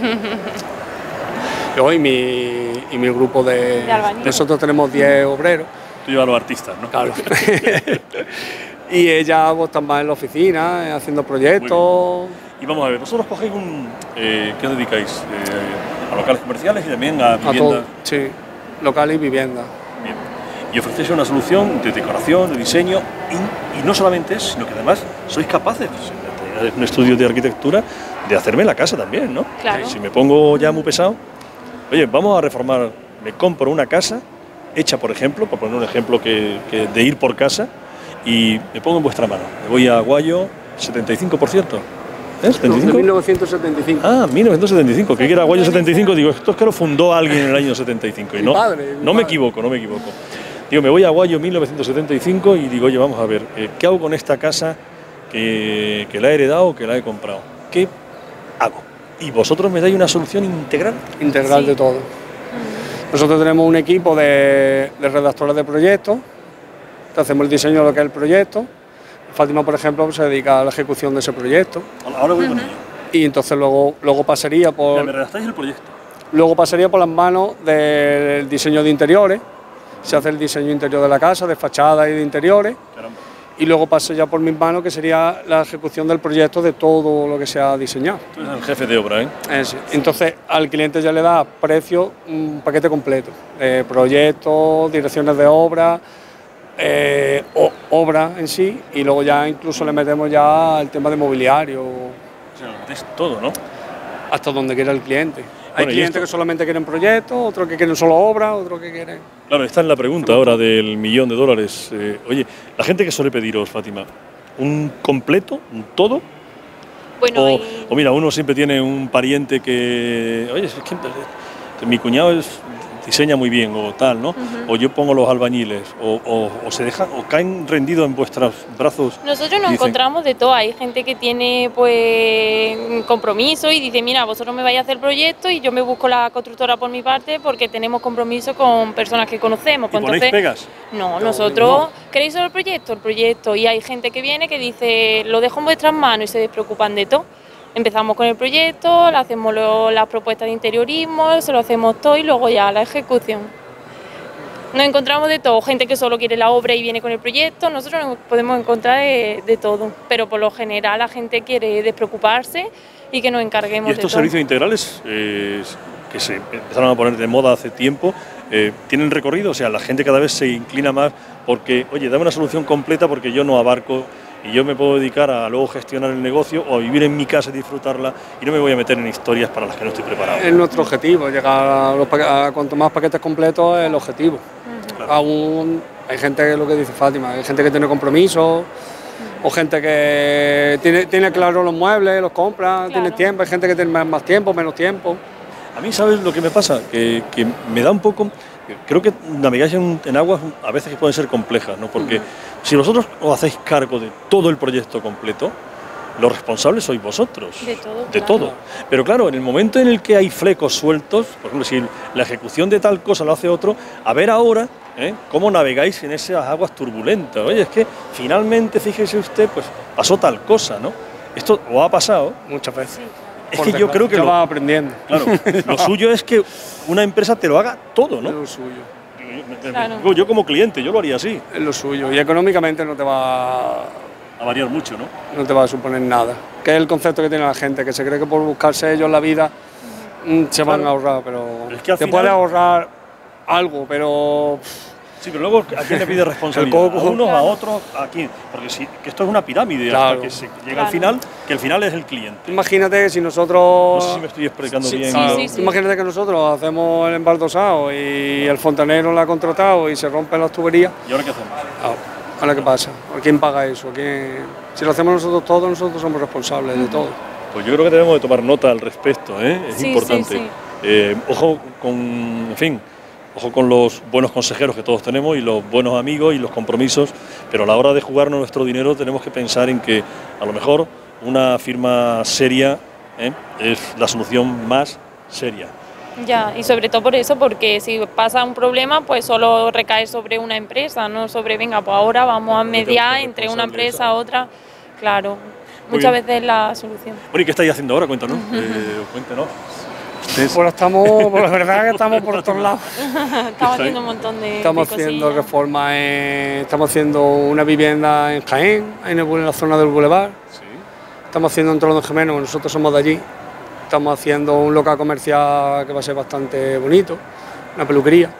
J: Yo y mi grupo de nosotros tenemos 10 obreros.
A: Tú llevas a los artistas, ¿no?
J: Claro. Y ella está más en la oficina, haciendo proyectos.
A: Y vamos a ver, vosotros cogéis ¿qué os dedicáis? ¿A locales comerciales y también a vivienda?
J: A todo, sí, locales y vivienda.
A: Bien. Y ofrecéis una solución de decoración, de diseño, y no solamente eso, sino que además sois capaces, de un estudio de arquitectura, de hacerme la casa también, ¿no?
K: Claro.
A: Si me pongo ya muy pesado, oye, vamos a reformar, me compro una casa, hecha por ejemplo, por poner un ejemplo de ir por casa, y me pongo en vuestra mano. Me voy a Aguayo, 75%. ¿Eh? ¿75?
J: No, de 1975.
A: Ah, 1975, que era Aguayo 75, digo, esto es que lo fundó alguien en el año 75. Y no me equivoco. Digo, me voy a Aguayo 1975 y digo, oye, vamos a ver, ¿qué hago con esta casa que la he heredado o que la he comprado? ¿Qué hago? Y vosotros me dais una solución integral.
J: Integral de todo. Nosotros tenemos un equipo de redactores de proyectos, hacemos el diseño de lo que es el proyecto. Fátima, por ejemplo, se dedica a la ejecución de ese proyecto.
A: Ahora voy con ello.
J: Y entonces luego pasaría por...
A: Ya me redactáis el proyecto.
J: Luego pasaría por las manos del diseño de interiores. Se hace el diseño interior de la casa, de fachada y de interiores.
A: Caramba.
J: Y luego pasa ya por mis manos, que sería la ejecución del proyecto de todo lo que se ha diseñado.
A: Tú eres el jefe de obra, ¿eh?
J: Sí. Entonces, al cliente ya le da precio, un paquete completo. De proyectos, direcciones de obra... obra en sí, y luego ya incluso le metemos ya el tema de mobiliario.
A: O sea, lo metéis todo, ¿no?
J: Hasta donde quiera el cliente. Hay clientes que solamente quieren proyectos, otros que quieren solo obra, otros que quieren...
A: Claro, esta es la pregunta ahora del $1.000.000. Oye, la gente que suele pediros, Fátima, ¿un completo, un todo?
K: Bueno,
A: o mira, uno siempre tiene un pariente que... Oye, es que mi cuñado diseña muy bien o tal, ¿no? O yo pongo los albañiles, o se dejan, o caen rendidos en vuestros brazos.
K: Nosotros nos encontramos de todo. Hay gente que tiene pues compromiso y dice, mira, vosotros me vais a hacer el proyecto y yo me busco la constructora por mi parte porque tenemos compromiso con personas que conocemos.
A: ¿Y ponéis pegas?
K: No, nosotros queréis solo el proyecto, y hay gente que viene que dice, lo dejo en vuestras manos, y se despreocupan de todo. Empezamos con el proyecto, le hacemos las propuestas de interiorismo, se lo hacemos todo y luego ya la ejecución. Nos encontramos de todo, gente que solo quiere la obra y viene con el proyecto, nosotros nos podemos encontrar de todo, pero por lo general la gente quiere despreocuparse y que nos encarguemos de todo.
A: ¿Y estos servicios integrales que se empezaron a poner de moda hace tiempo, tienen recorrido? O sea, la gente cada vez se inclina más porque, oye, dame una solución completa porque yo no abarco y yo me puedo dedicar a luego gestionar el negocio o a vivir en mi casa y disfrutarla y no me voy a meter en historias para las que no estoy preparado.
J: Es nuestro objetivo, llegar a cuanto más paquetes completos es el objetivo. Claro. Aún hay gente, lo que dice Fátima, hay gente que tiene compromiso, o gente que tiene claro los muebles, los compra, tiene tiempo, hay gente que tiene más tiempo, menos tiempo.
A: A mí, ¿sabes lo que me pasa? Que me da un poco... Creo que navegáis en aguas a veces que pueden ser complejas, ¿no? Porque si vosotros os hacéis cargo de todo el proyecto completo, los responsables sois vosotros. De todo. Pero claro, en el momento en el que hay flecos sueltos, por ejemplo, si la ejecución de tal cosa lo hace otro, a ver ahora cómo navegáis en esas aguas turbulentas. Oye, es que finalmente, fíjese usted, pues pasó tal cosa, ¿no? Esto os ha pasado
J: muchas veces. Sí.
A: Es que yo creo que
J: lo vas aprendiendo.
A: Claro, lo suyo es que una empresa te lo haga todo, ¿no?
J: Es lo suyo.
A: Claro. Yo como cliente, yo lo haría así.
J: Es lo suyo. Y económicamente no te va
A: a variar mucho, ¿no?
J: No te va a suponer nada. Que es el concepto que tiene la gente, que se cree que por buscarse ellos la vida se van a ahorrar, pero
A: es que al
J: te
A: final...
J: puede ahorrar algo, pero...
A: Sí, pero luego ¿a quién le pide responsabilidad? ¿A unos, a otros, a quién? Porque que esto es una pirámide, hasta que se llega al final, que el final es el cliente.
J: Imagínate que si nosotros...
A: No sé si me estoy explicando bien.
J: Sí. Imagínate que nosotros hacemos el embaldosado y el fontanero lo ha contratado y se rompen las tuberías.
A: ¿Y ahora qué hacemos?
J: ¿Ahora qué pasa? ¿Quién paga eso? Si lo hacemos nosotros todos, nosotros somos responsables de todo.
A: Pues yo creo que debemos de tomar nota al respecto, es importante. Ojo con, en fin... Ojo con los buenos consejeros que todos tenemos y los buenos amigos y los compromisos, pero a la hora de jugarnos nuestro dinero tenemos que pensar en que a lo mejor una firma seria es la solución más seria.
K: Ya, y sobre todo por eso, porque si pasa un problema, pues solo recae sobre una empresa, no sobre, venga, pues ahora vamos a mediar entre una empresa a otra. Claro, muchas veces es la solución.
A: Bueno, ¿y qué estáis haciendo ahora? Cuéntanos. Cuéntanos.
J: Pues estamos, la verdad que estamos por todos lados.
K: Estamos haciendo un montón de
J: Estamos haciendo reformas, estamos haciendo una vivienda en Jaén, en la zona del Boulevard. Sí. Estamos haciendo en Torredón Gemeno, nosotros somos de allí. Estamos haciendo un local comercial que va a ser bastante bonito, una peluquería.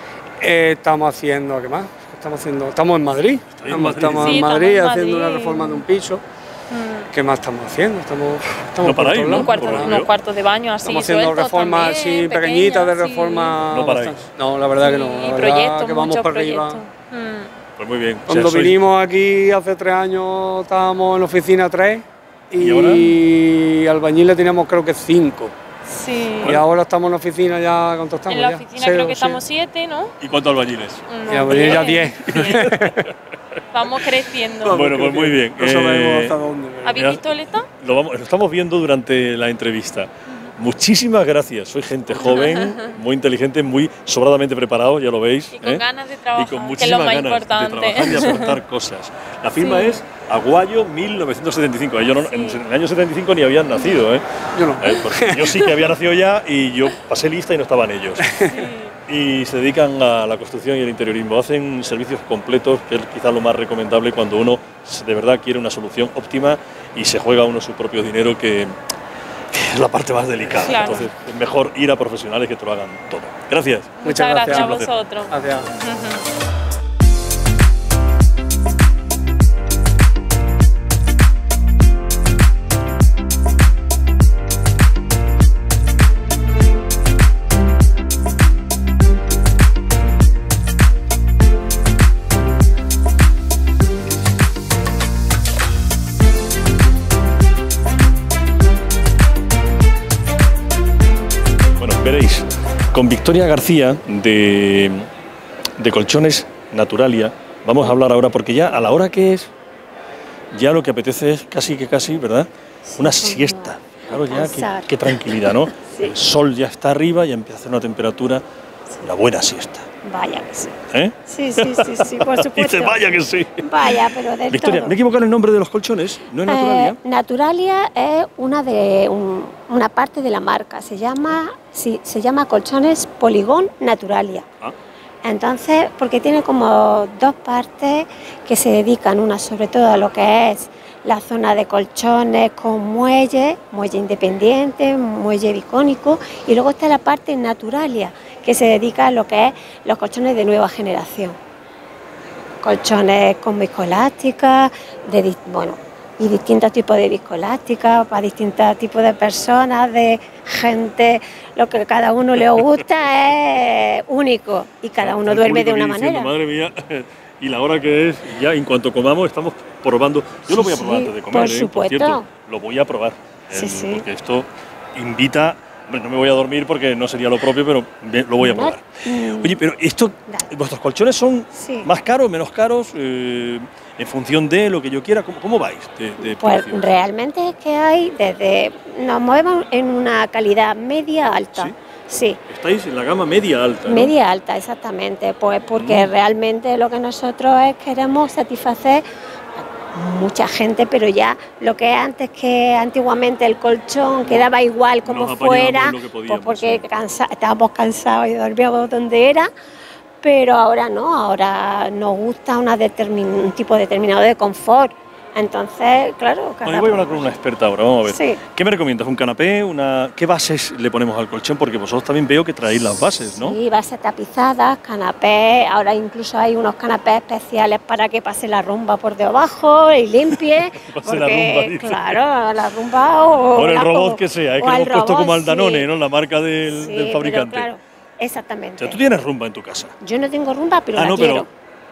J: Estamos haciendo, ¿qué más? Estamos en Madrid. Estamos en Madrid haciendo una reforma de un piso. ¿Qué más estamos haciendo? Estamos
A: no paráis, ¿no?
K: Unos cuartos de baño así.
J: Estamos haciendo reformas así pequeñitas de reforma.
A: No paráis.
J: No, la verdad que no.
K: Y proyectos,
J: que vamos para arriba.
A: Pues muy bien.
J: Cuando vinimos aquí hace 3 años estábamos en la oficina 3 y albañiles teníamos creo que 5.
K: Sí.
J: Y ahora estamos en la oficina ya, ¿cuánto estamos?
K: En la oficina creo que estamos 7, ¿no?
A: ¿Y cuántos albañiles?
J: Y albañiles ya 10.
K: Vamos creciendo.
A: Bueno, pues muy bien.
J: No sabemos hasta dónde.
K: ¿Habéis visto el estado?
A: Lo estamos viendo durante la entrevista. Muchísimas gracias. Soy gente joven, muy inteligente, muy sobradamente preparado, ya lo veis.
K: Y con ganas de trabajar,
A: y con muchísimas ganas de trabajar y aportar cosas. La firma es Aguayo 1975. Yo no, en el año 75 ni habían nacido.
J: Yo no.
A: Porque yo sí que había nacido ya y yo pasé lista y no estaban ellos. Y se dedican a la construcción y el interiorismo. Hacen servicios completos, que es quizás lo más recomendable cuando uno de verdad quiere una solución óptima y se juega uno su propio dinero, que es la parte más delicada. Claro. Entonces es mejor ir a profesionales que te lo hagan todo. Gracias.
K: Muchas gracias a vosotros.
J: Gracias.
A: Veréis, Con Victoria García de Colchones Naturalia vamos a hablar ahora, porque ya a la hora que es, ya lo que apetece es casi, ¿verdad? Una siesta. Claro, ya qué tranquilidad, ¿no? Sí. El sol ya está arriba, ya empieza a hacer una temperatura, una buena siesta.
L: Vaya que sí.
A: ¿Eh?
L: Sí, por supuesto.
A: Dice, vaya que sí.
L: Vaya, pero del
A: Victoria,
L: todo.
A: ¿me he equivocado en el nombre de los colchones? ¿No es Naturalia?
L: Naturalia es una parte de la marca, se llama Colchones Poligón Naturalia. Ah. Entonces, porque tiene como dos partes que se dedican, una sobre todo a lo que es la zona de colchones con muelle independiente, muelle bicónico, y luego está la parte Naturalia, que se dedica a lo que es los colchones de nueva generación. Colchones con viscoelástica, y distintos tipos de viscoelástica para distintos tipos de personas, de gente. Lo que cada uno le gusta es único y cada uno duerme de una manera.
A: Madre mía, y la hora que es, ya en cuanto comamos estamos probando. Yo lo voy a probar antes de comer,
L: por supuesto.
A: Por cierto, lo voy a probar. Porque esto invita. Bueno, no me voy a dormir porque no sería lo propio, pero lo voy a probar. Oye, pero ¿vuestros colchones son más caros, menos caros? En función de lo que yo quiera, ¿cómo vais?
L: Pues realmente es que nos movemos en una calidad media-alta. Sí.
A: Estáis en la gama media-alta, ¿no?
L: Media-alta, exactamente, pues porque realmente lo que nosotros queremos satisfacer mucha gente, pero ya lo que antes, que antiguamente el colchón quedaba igual como fuera, pues porque estábamos cansados y dormíamos donde era. Pero ahora no, ahora nos gusta un tipo determinado de confort. Entonces, claro...
A: Yo voy a hablar con una experta ahora, vamos a ver.
L: Sí.
A: ¿Qué me recomiendas? ¿Un canapé? ¿Qué bases le ponemos al colchón? Porque vosotros también veo que traéis las bases, ¿no?
L: Sí, bases tapizadas, canapés. Ahora incluso hay unos canapés especiales para que pase la rumba por debajo y limpie.
A: Pase la rumba, dice.
L: Claro, la rumba o
A: el robot que sea, que lo hemos puesto como al Danone,
L: sí.
A: ¿no? La marca del fabricante.
L: Pero claro, exactamente.
A: O sea, ¿tú tienes rumba en tu casa?
L: Yo no tengo rumba, pero la quiero.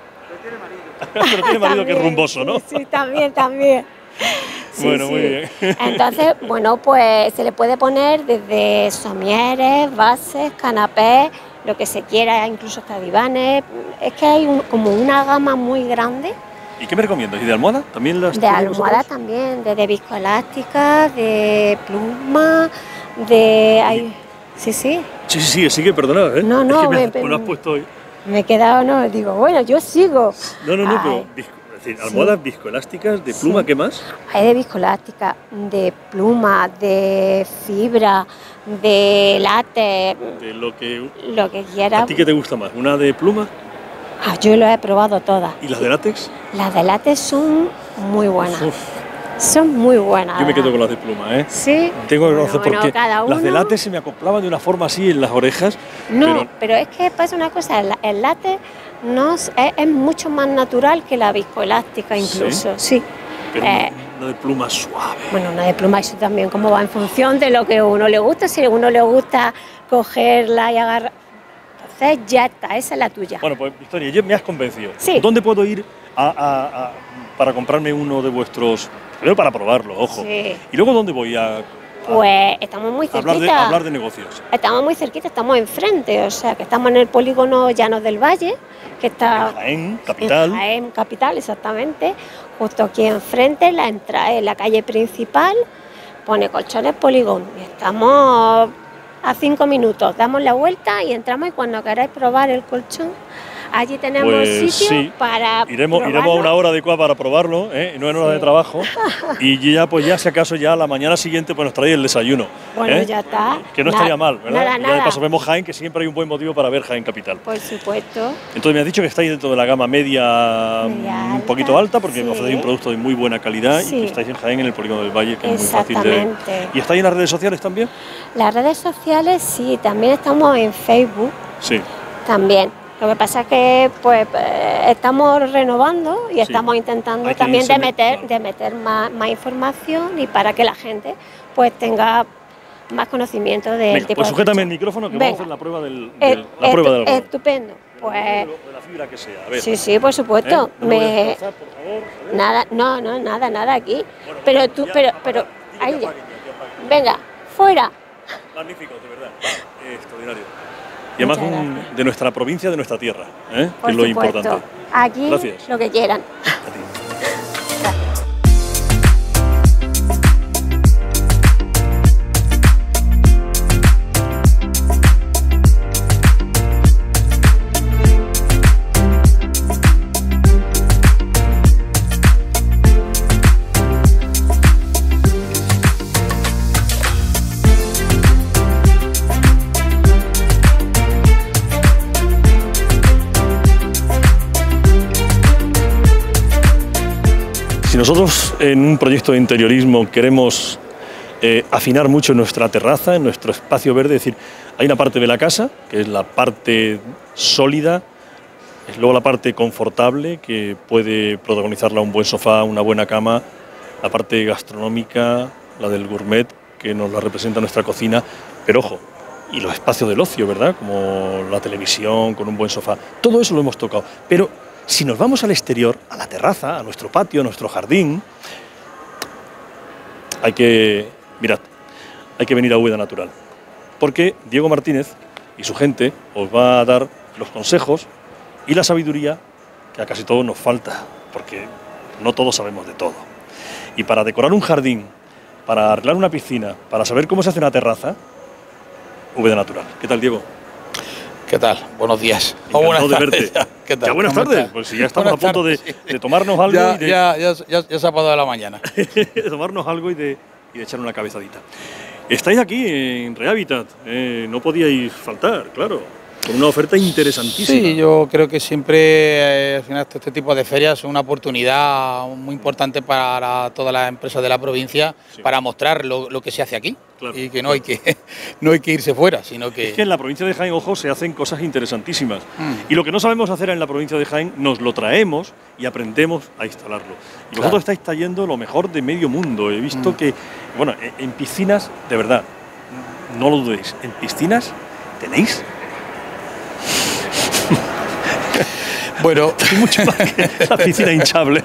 A: Pero tiene marido que es rumboso, ¿no?
L: Sí, también. Sí,
A: bueno, muy bien.
L: Entonces, pues se le puede poner desde somieres, bases, canapés, lo que se quiera, incluso hasta divanes. Es que hay como una gama muy grande.
A: ¿Y qué me recomiendas? ¿Y de almohada? ¿También las
L: de almohada también, de viscoelástica, de pluma, de... Sí.
A: Sí que perdonad, ¿eh?
L: No,
A: es que me lo has puesto hoy.
L: Me he quedado, digo, bueno, yo sigo.
A: No, pero es decir, almohadas viscoelásticas, de pluma, ¿qué más?
L: Hay de viscoelástica, de pluma, de fibra, de látex.
A: De lo que
L: quiera.
A: ¿A ti qué te gusta más? ¿Una de pluma?
L: Yo lo he probado todas.
A: ¿Y las de látex?
L: Las de látex son muy buenas. Son muy buenas.
A: Yo me quedo con las de pluma, ¿eh?
L: Sí.
A: Tengo que conocer porque
L: cada
A: las de látex se me acoplaban de una forma así en las orejas.
L: No, pero es que pasa una cosa, el látex es mucho más natural que la viscoelástica incluso, sí.
A: Pero una de pluma suave.
L: Bueno, una de pluma, eso también como va en función de lo que a uno le gusta. Si a uno le gusta cogerla y agarrar, entonces ya está, esa es la tuya.
A: Bueno, pues Victoria, ya me has convencido.
L: Sí.
A: ¿Dónde puedo ir para comprarme uno de vuestros... Primero para probarlo, ojo.
L: Sí.
A: ¿Y luego dónde voy
L: Pues estamos muy cerquita.
A: Hablar de negocios.
L: Estamos muy cerquita, estamos enfrente, o sea que estamos en el polígono Llanos del Valle, que está...
A: En Jaén, capital.
L: En Jaén, capital, exactamente. Justo aquí enfrente, en la calle principal, pone Colchones Polígono. Y estamos a 5 minutos, damos la vuelta y entramos, y cuando queráis probar el colchón, allí tenemos sitio para
A: iremos a una hora adecuada para probarlo, no en hora de trabajo. Y ya, pues si acaso ya la mañana siguiente pues nos traéis el desayuno.
L: Bueno, ya está.
A: Que no estaría mal, ¿verdad?
L: Nada.
A: De paso vemos Jaén, que siempre hay un buen motivo para ver Jaén capital.
L: Por supuesto.
A: Entonces me has dicho que estáis dentro de la gama media un poquito alta, porque ofrecéis un producto de muy buena calidad y que estáis en Jaén, en el Polígono del Valle, que es muy fácil de... ¿Y estáis en las redes sociales también?
L: Las redes sociales sí, también estamos en Facebook.
A: Sí.
L: También. Lo que pasa es que pues estamos renovando y estamos intentando también de meter más información y para que la gente pues tenga más conocimiento del tipo
A: pues
L: de
A: sujétame el micrófono que vamos a hacer la prueba del algodón.
L: Estupendo. Pues
A: de la fibra que sea. A ver.
L: Sí, por supuesto.
A: ¿No me desplazar, por favor?
L: Nada aquí. Bueno, pero ahí ya. Venga, fuera.
A: Magnífico, de verdad. Extraordinario. Y además de nuestra provincia, de nuestra tierra, que
L: Por
A: es lo
L: supuesto.
A: importante.
L: Aquí
A: Gracias.
L: lo que quieran.
A: Si nosotros en un proyecto de interiorismo queremos afinar mucho nuestra terraza, en nuestro espacio verde, es decir, hay una parte de la casa, que es la parte sólida, es luego la parte confortable, que puede protagonizarla un buen sofá, una buena cama, la parte gastronómica, la del gourmet, que nos la representa nuestra cocina, pero ojo, y los espacios del ocio, ¿verdad? Como la televisión, con un buen sofá, todo eso lo hemos tocado, pero si nos vamos al exterior, a la terraza, a nuestro patio, a nuestro jardín, hay que venir a Úbeda Natural, porque Diego Martínez y su gente os va a dar los consejos y la sabiduría que a casi todos nos falta, porque no todos sabemos de todo. Y para decorar un jardín, para arreglar una piscina, para saber cómo se hace una terraza, Úbeda Natural. ¿Qué tal, Diego?
M: ¿Qué tal? Buenos días.
A: O buenas tardes.
M: ¿Qué tal?
A: Ya, buenas tardes. Pues si ya estamos a punto de tomarnos algo
M: ya,
A: y de...
M: Ya se ha pasado la mañana.
A: de tomarnos algo y de echar una cabezadita. Estáis aquí en Rehabitat, no podíais faltar, claro, con una oferta interesantísima.
M: Sí, yo creo que siempre, al final, este tipo de ferias son una oportunidad muy importante para todas las empresas de la provincia, sí, para mostrar lo que se hace aquí. Claro, y que no hay que irse fuera, sino que...
A: Es que en la provincia de Jaén, ojo, se hacen cosas interesantísimas. Y lo que no sabemos hacer en la provincia de Jaén, nos lo traemos y aprendemos a instalarlo. Y vosotros estáis trayendo lo mejor de medio mundo. He visto que, bueno, en piscinas, de verdad, no lo dudéis, en piscinas tenéis...
M: Bueno,
A: mucho más que la piscina hinchable.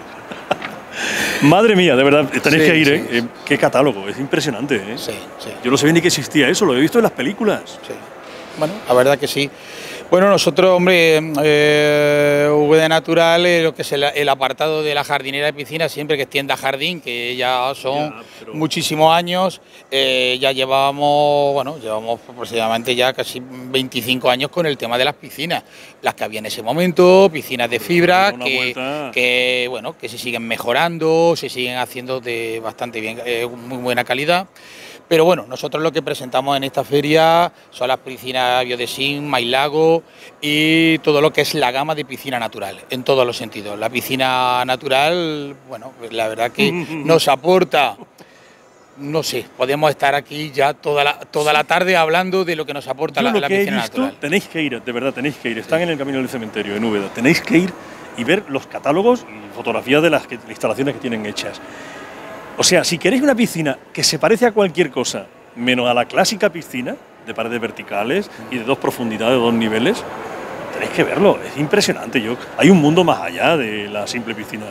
A: Madre mía, de verdad, tenéis que ir,
M: sí.
A: Qué catálogo, es impresionante, ¿eh?
M: Sí.
A: Yo no sabía ni que existía eso, lo he visto en las películas.
M: Sí. Bueno, la verdad que sí. Bueno, nosotros, hombre, Úbeda Natural, lo que es el apartado de la jardinera de piscina, siempre que es tienda jardín, que ya son muchísimos años, ya llevamos aproximadamente ya casi 25 años con el tema de las piscinas, las que había en ese momento, piscinas de fibra, que se siguen mejorando, se siguen haciendo de bastante bien, muy buena calidad. Pero bueno, nosotros lo que presentamos en esta feria son las piscinas Biodesin, Mailago y todo lo que es la gama de piscina natural, en todos los sentidos. La piscina natural, bueno, pues la verdad que nos aporta, no sé, podemos estar aquí ya toda la tarde hablando de lo que nos aporta la piscina natural.
A: Tenéis que ir, de verdad, tenéis que ir. Están en el camino del cementerio, en Úbeda. Tenéis que ir y ver los catálogos y fotografías de las instalaciones que tienen hechas. O sea, si queréis una piscina que se parece a cualquier cosa, menos a la clásica piscina, de paredes verticales y de 2 profundidades, de 2 niveles, tenéis que verlo, es impresionante. Hay un mundo más allá de la simple piscina.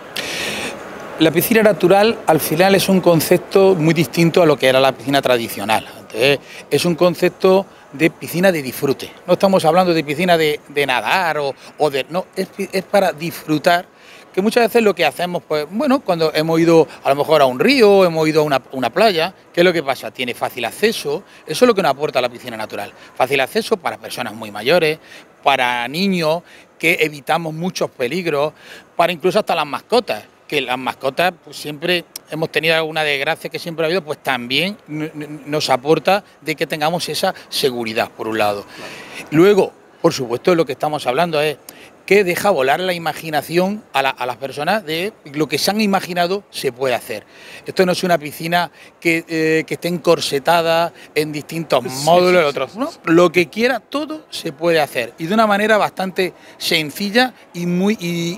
M: La piscina natural, al final, es un concepto muy distinto a lo que era la piscina tradicional. Entonces, es un concepto de piscina de disfrute. No estamos hablando de piscina de nadar no, es para disfrutar. Que muchas veces lo que hacemos, pues bueno, cuando hemos ido a lo mejor a un río, hemos ido a una playa, ¿qué es lo que pasa? Tiene fácil acceso, eso es lo que nos aporta la piscina natural. Fácil acceso para personas muy mayores, para niños, que evitamos muchos peligros, para incluso hasta las mascotas, que las mascotas pues siempre hemos tenido alguna desgracia que siempre ha habido, pues también nos aporta de que tengamos esa seguridad, por un lado. Luego, por supuesto, lo que estamos hablando es que deja volar la imaginación a las personas de lo que se han imaginado se puede hacer. Esto no es una piscina que esté encorsetada en distintos módulos, otros, ¿no? Lo que quiera, todo se puede hacer y de una manera bastante sencilla y muy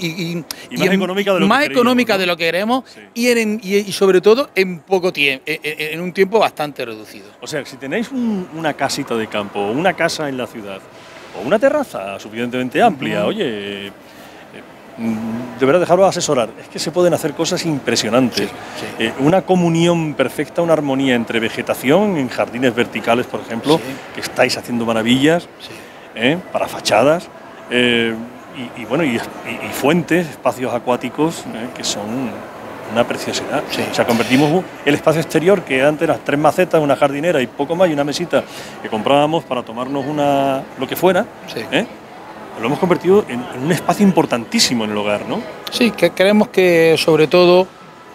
A: más económica de lo que queremos,
M: ¿no? y sobre todo en poco tiempo, en un tiempo bastante reducido.
A: O sea, si tenéis una casita de campo, una casa en la ciudad, o una terraza suficientemente amplia, oye, deberás dejaros asesorar. Es que se pueden hacer cosas impresionantes. Una comunión perfecta, una armonía entre vegetación, en jardines verticales, por ejemplo, que estáis haciendo maravillas. para fachadas, y fuentes, espacios acuáticos que son una preciosidad.
M: Sí.
A: O sea, convertimos el espacio exterior, que antes eran 3 macetas, una jardinera y poco más, y una mesita que comprábamos para tomarnos lo que fuera, lo hemos convertido en un espacio importantísimo en el hogar, ¿no?
M: Sí, que creemos que sobre todo,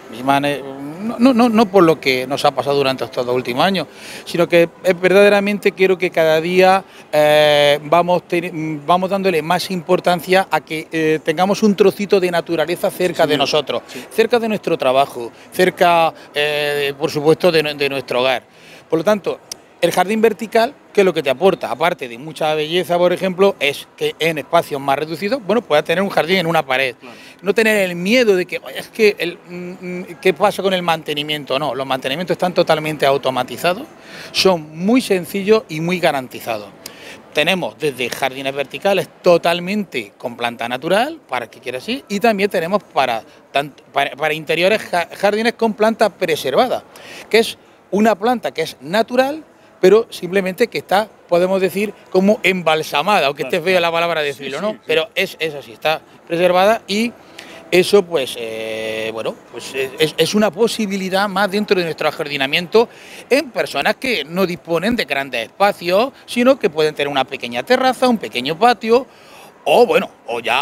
M: no por lo que nos ha pasado durante estos 2 últimos años, sino que verdaderamente quiero que cada día vamos dándole más importancia a que tengamos un trocito de naturaleza cerca de nosotros, cerca de nuestro trabajo, cerca, por supuesto, de nuestro hogar. Por lo tanto, el jardín vertical, ¿qué es lo que te aporta? Aparte de mucha belleza, por ejemplo, es que en espacios más reducidos, bueno, puedas tener un jardín en una pared. Claro. No tener el miedo de que, es que, ¿qué pasa con el mantenimiento? No, los mantenimientos están totalmente automatizados, son muy sencillos y muy garantizados. Tenemos desde jardines verticales totalmente con planta natural, para el que quiera así, y también tenemos para interiores jardines con planta preservada, que es una planta que es natural, pero simplemente que está, podemos decir, como embalsamada, aunque esté fea la palabra decirlo, ¿no? Pero es así, está preservada, y eso, pues, es una posibilidad más dentro de nuestro ajardinamiento en personas que no disponen de grandes espacios, sino que pueden tener una pequeña terraza, un pequeño patio, o bueno, o ya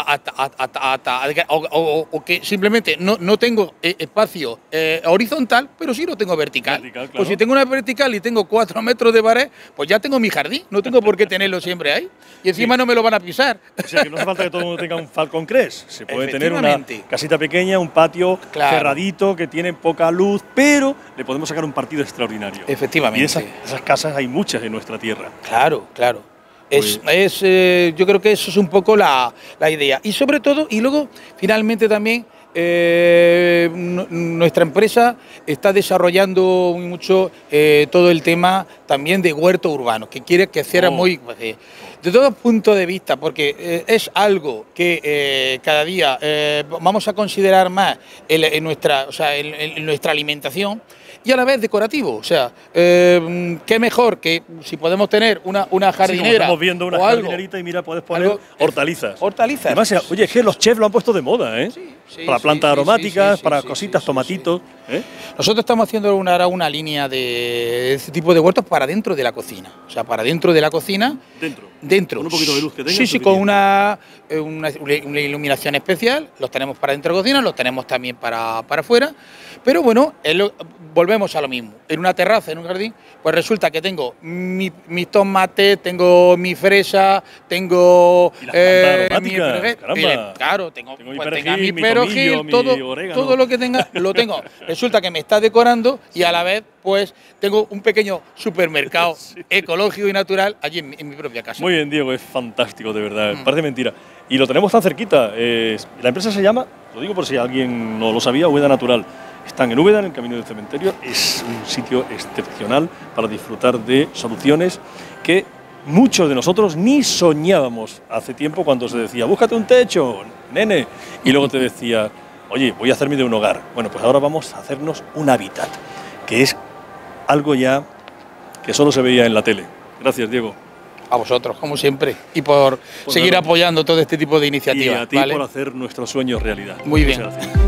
M: o que simplemente no tengo espacio horizontal, pero sí lo tengo vertical. Claro. Pues si tengo una vertical y tengo 4 metros de pared, pues ya tengo mi jardín, no tengo por qué tenerlo siempre ahí. Y encima no me lo van a pisar.
A: O sea, que no hace falta que todo el mundo tenga un Falcon Crest. Se puede tener una casita pequeña, un patio cerradito que tiene poca luz, pero le podemos sacar un partido extraordinario.
M: Efectivamente.
A: Y esas casas hay muchas en nuestra tierra.
M: Claro. Yo creo que eso es un poco la idea. Y sobre todo, y luego finalmente también nuestra empresa está desarrollando mucho todo el tema también de huerto urbano, que quiere que sea muy... de todo punto de vista, porque es algo que cada día vamos a considerar más en nuestra alimentación, y a la vez decorativo. O sea, qué mejor que si podemos tener una jardinera.
A: Sí, estamos viendo una jardinerita y mira, puedes poner hortalizas.
M: Hortalizas.
A: Además, oye, es que los chefs lo han puesto de moda, ¿eh? Para plantas aromáticas, para cositas, tomatitos.
M: Nosotros estamos haciendo una línea de este tipo de huertos para dentro de la cocina. O sea, para dentro de la cocina. Dentro.
A: Con un poquito de luz que tenga.
M: Sí, con una iluminación especial. Los tenemos para dentro de la cocina, los tenemos también para afuera. Pero bueno, volvemos a lo mismo. En una terraza, en un jardín, pues resulta que tengo mis tomates, tengo mi fresa, tengo...
A: ¿Y las plantas aromáticas? Caramba.
M: Claro, tengo mi
A: perejil,
M: todo lo que tenga, lo tengo. Resulta que me está decorando y a la vez, pues, tengo un pequeño supermercado ecológico y natural allí en mi propia casa.
A: Muy bien, Diego, es fantástico, de verdad. Parece mentira. Y lo tenemos tan cerquita. La empresa se llama, lo digo por si alguien no lo sabía, Úbeda Natural. Están en Úbeda, en el camino del cementerio. Es un sitio excepcional para disfrutar de soluciones que muchos de nosotros ni soñábamos hace tiempo, cuando se decía, búscate un techo, nene. Y luego te decía, oye, voy a hacerme de un hogar. Bueno, pues ahora vamos a hacernos un hábitat, que es algo ya que solo se veía en la tele. Gracias, Diego.
M: A vosotros, como siempre, y por seguir apoyando todo este tipo de iniciativas.
A: Y a ti por hacer nuestros sueños realidad.
M: Muy bien.
A: Muchas gracias.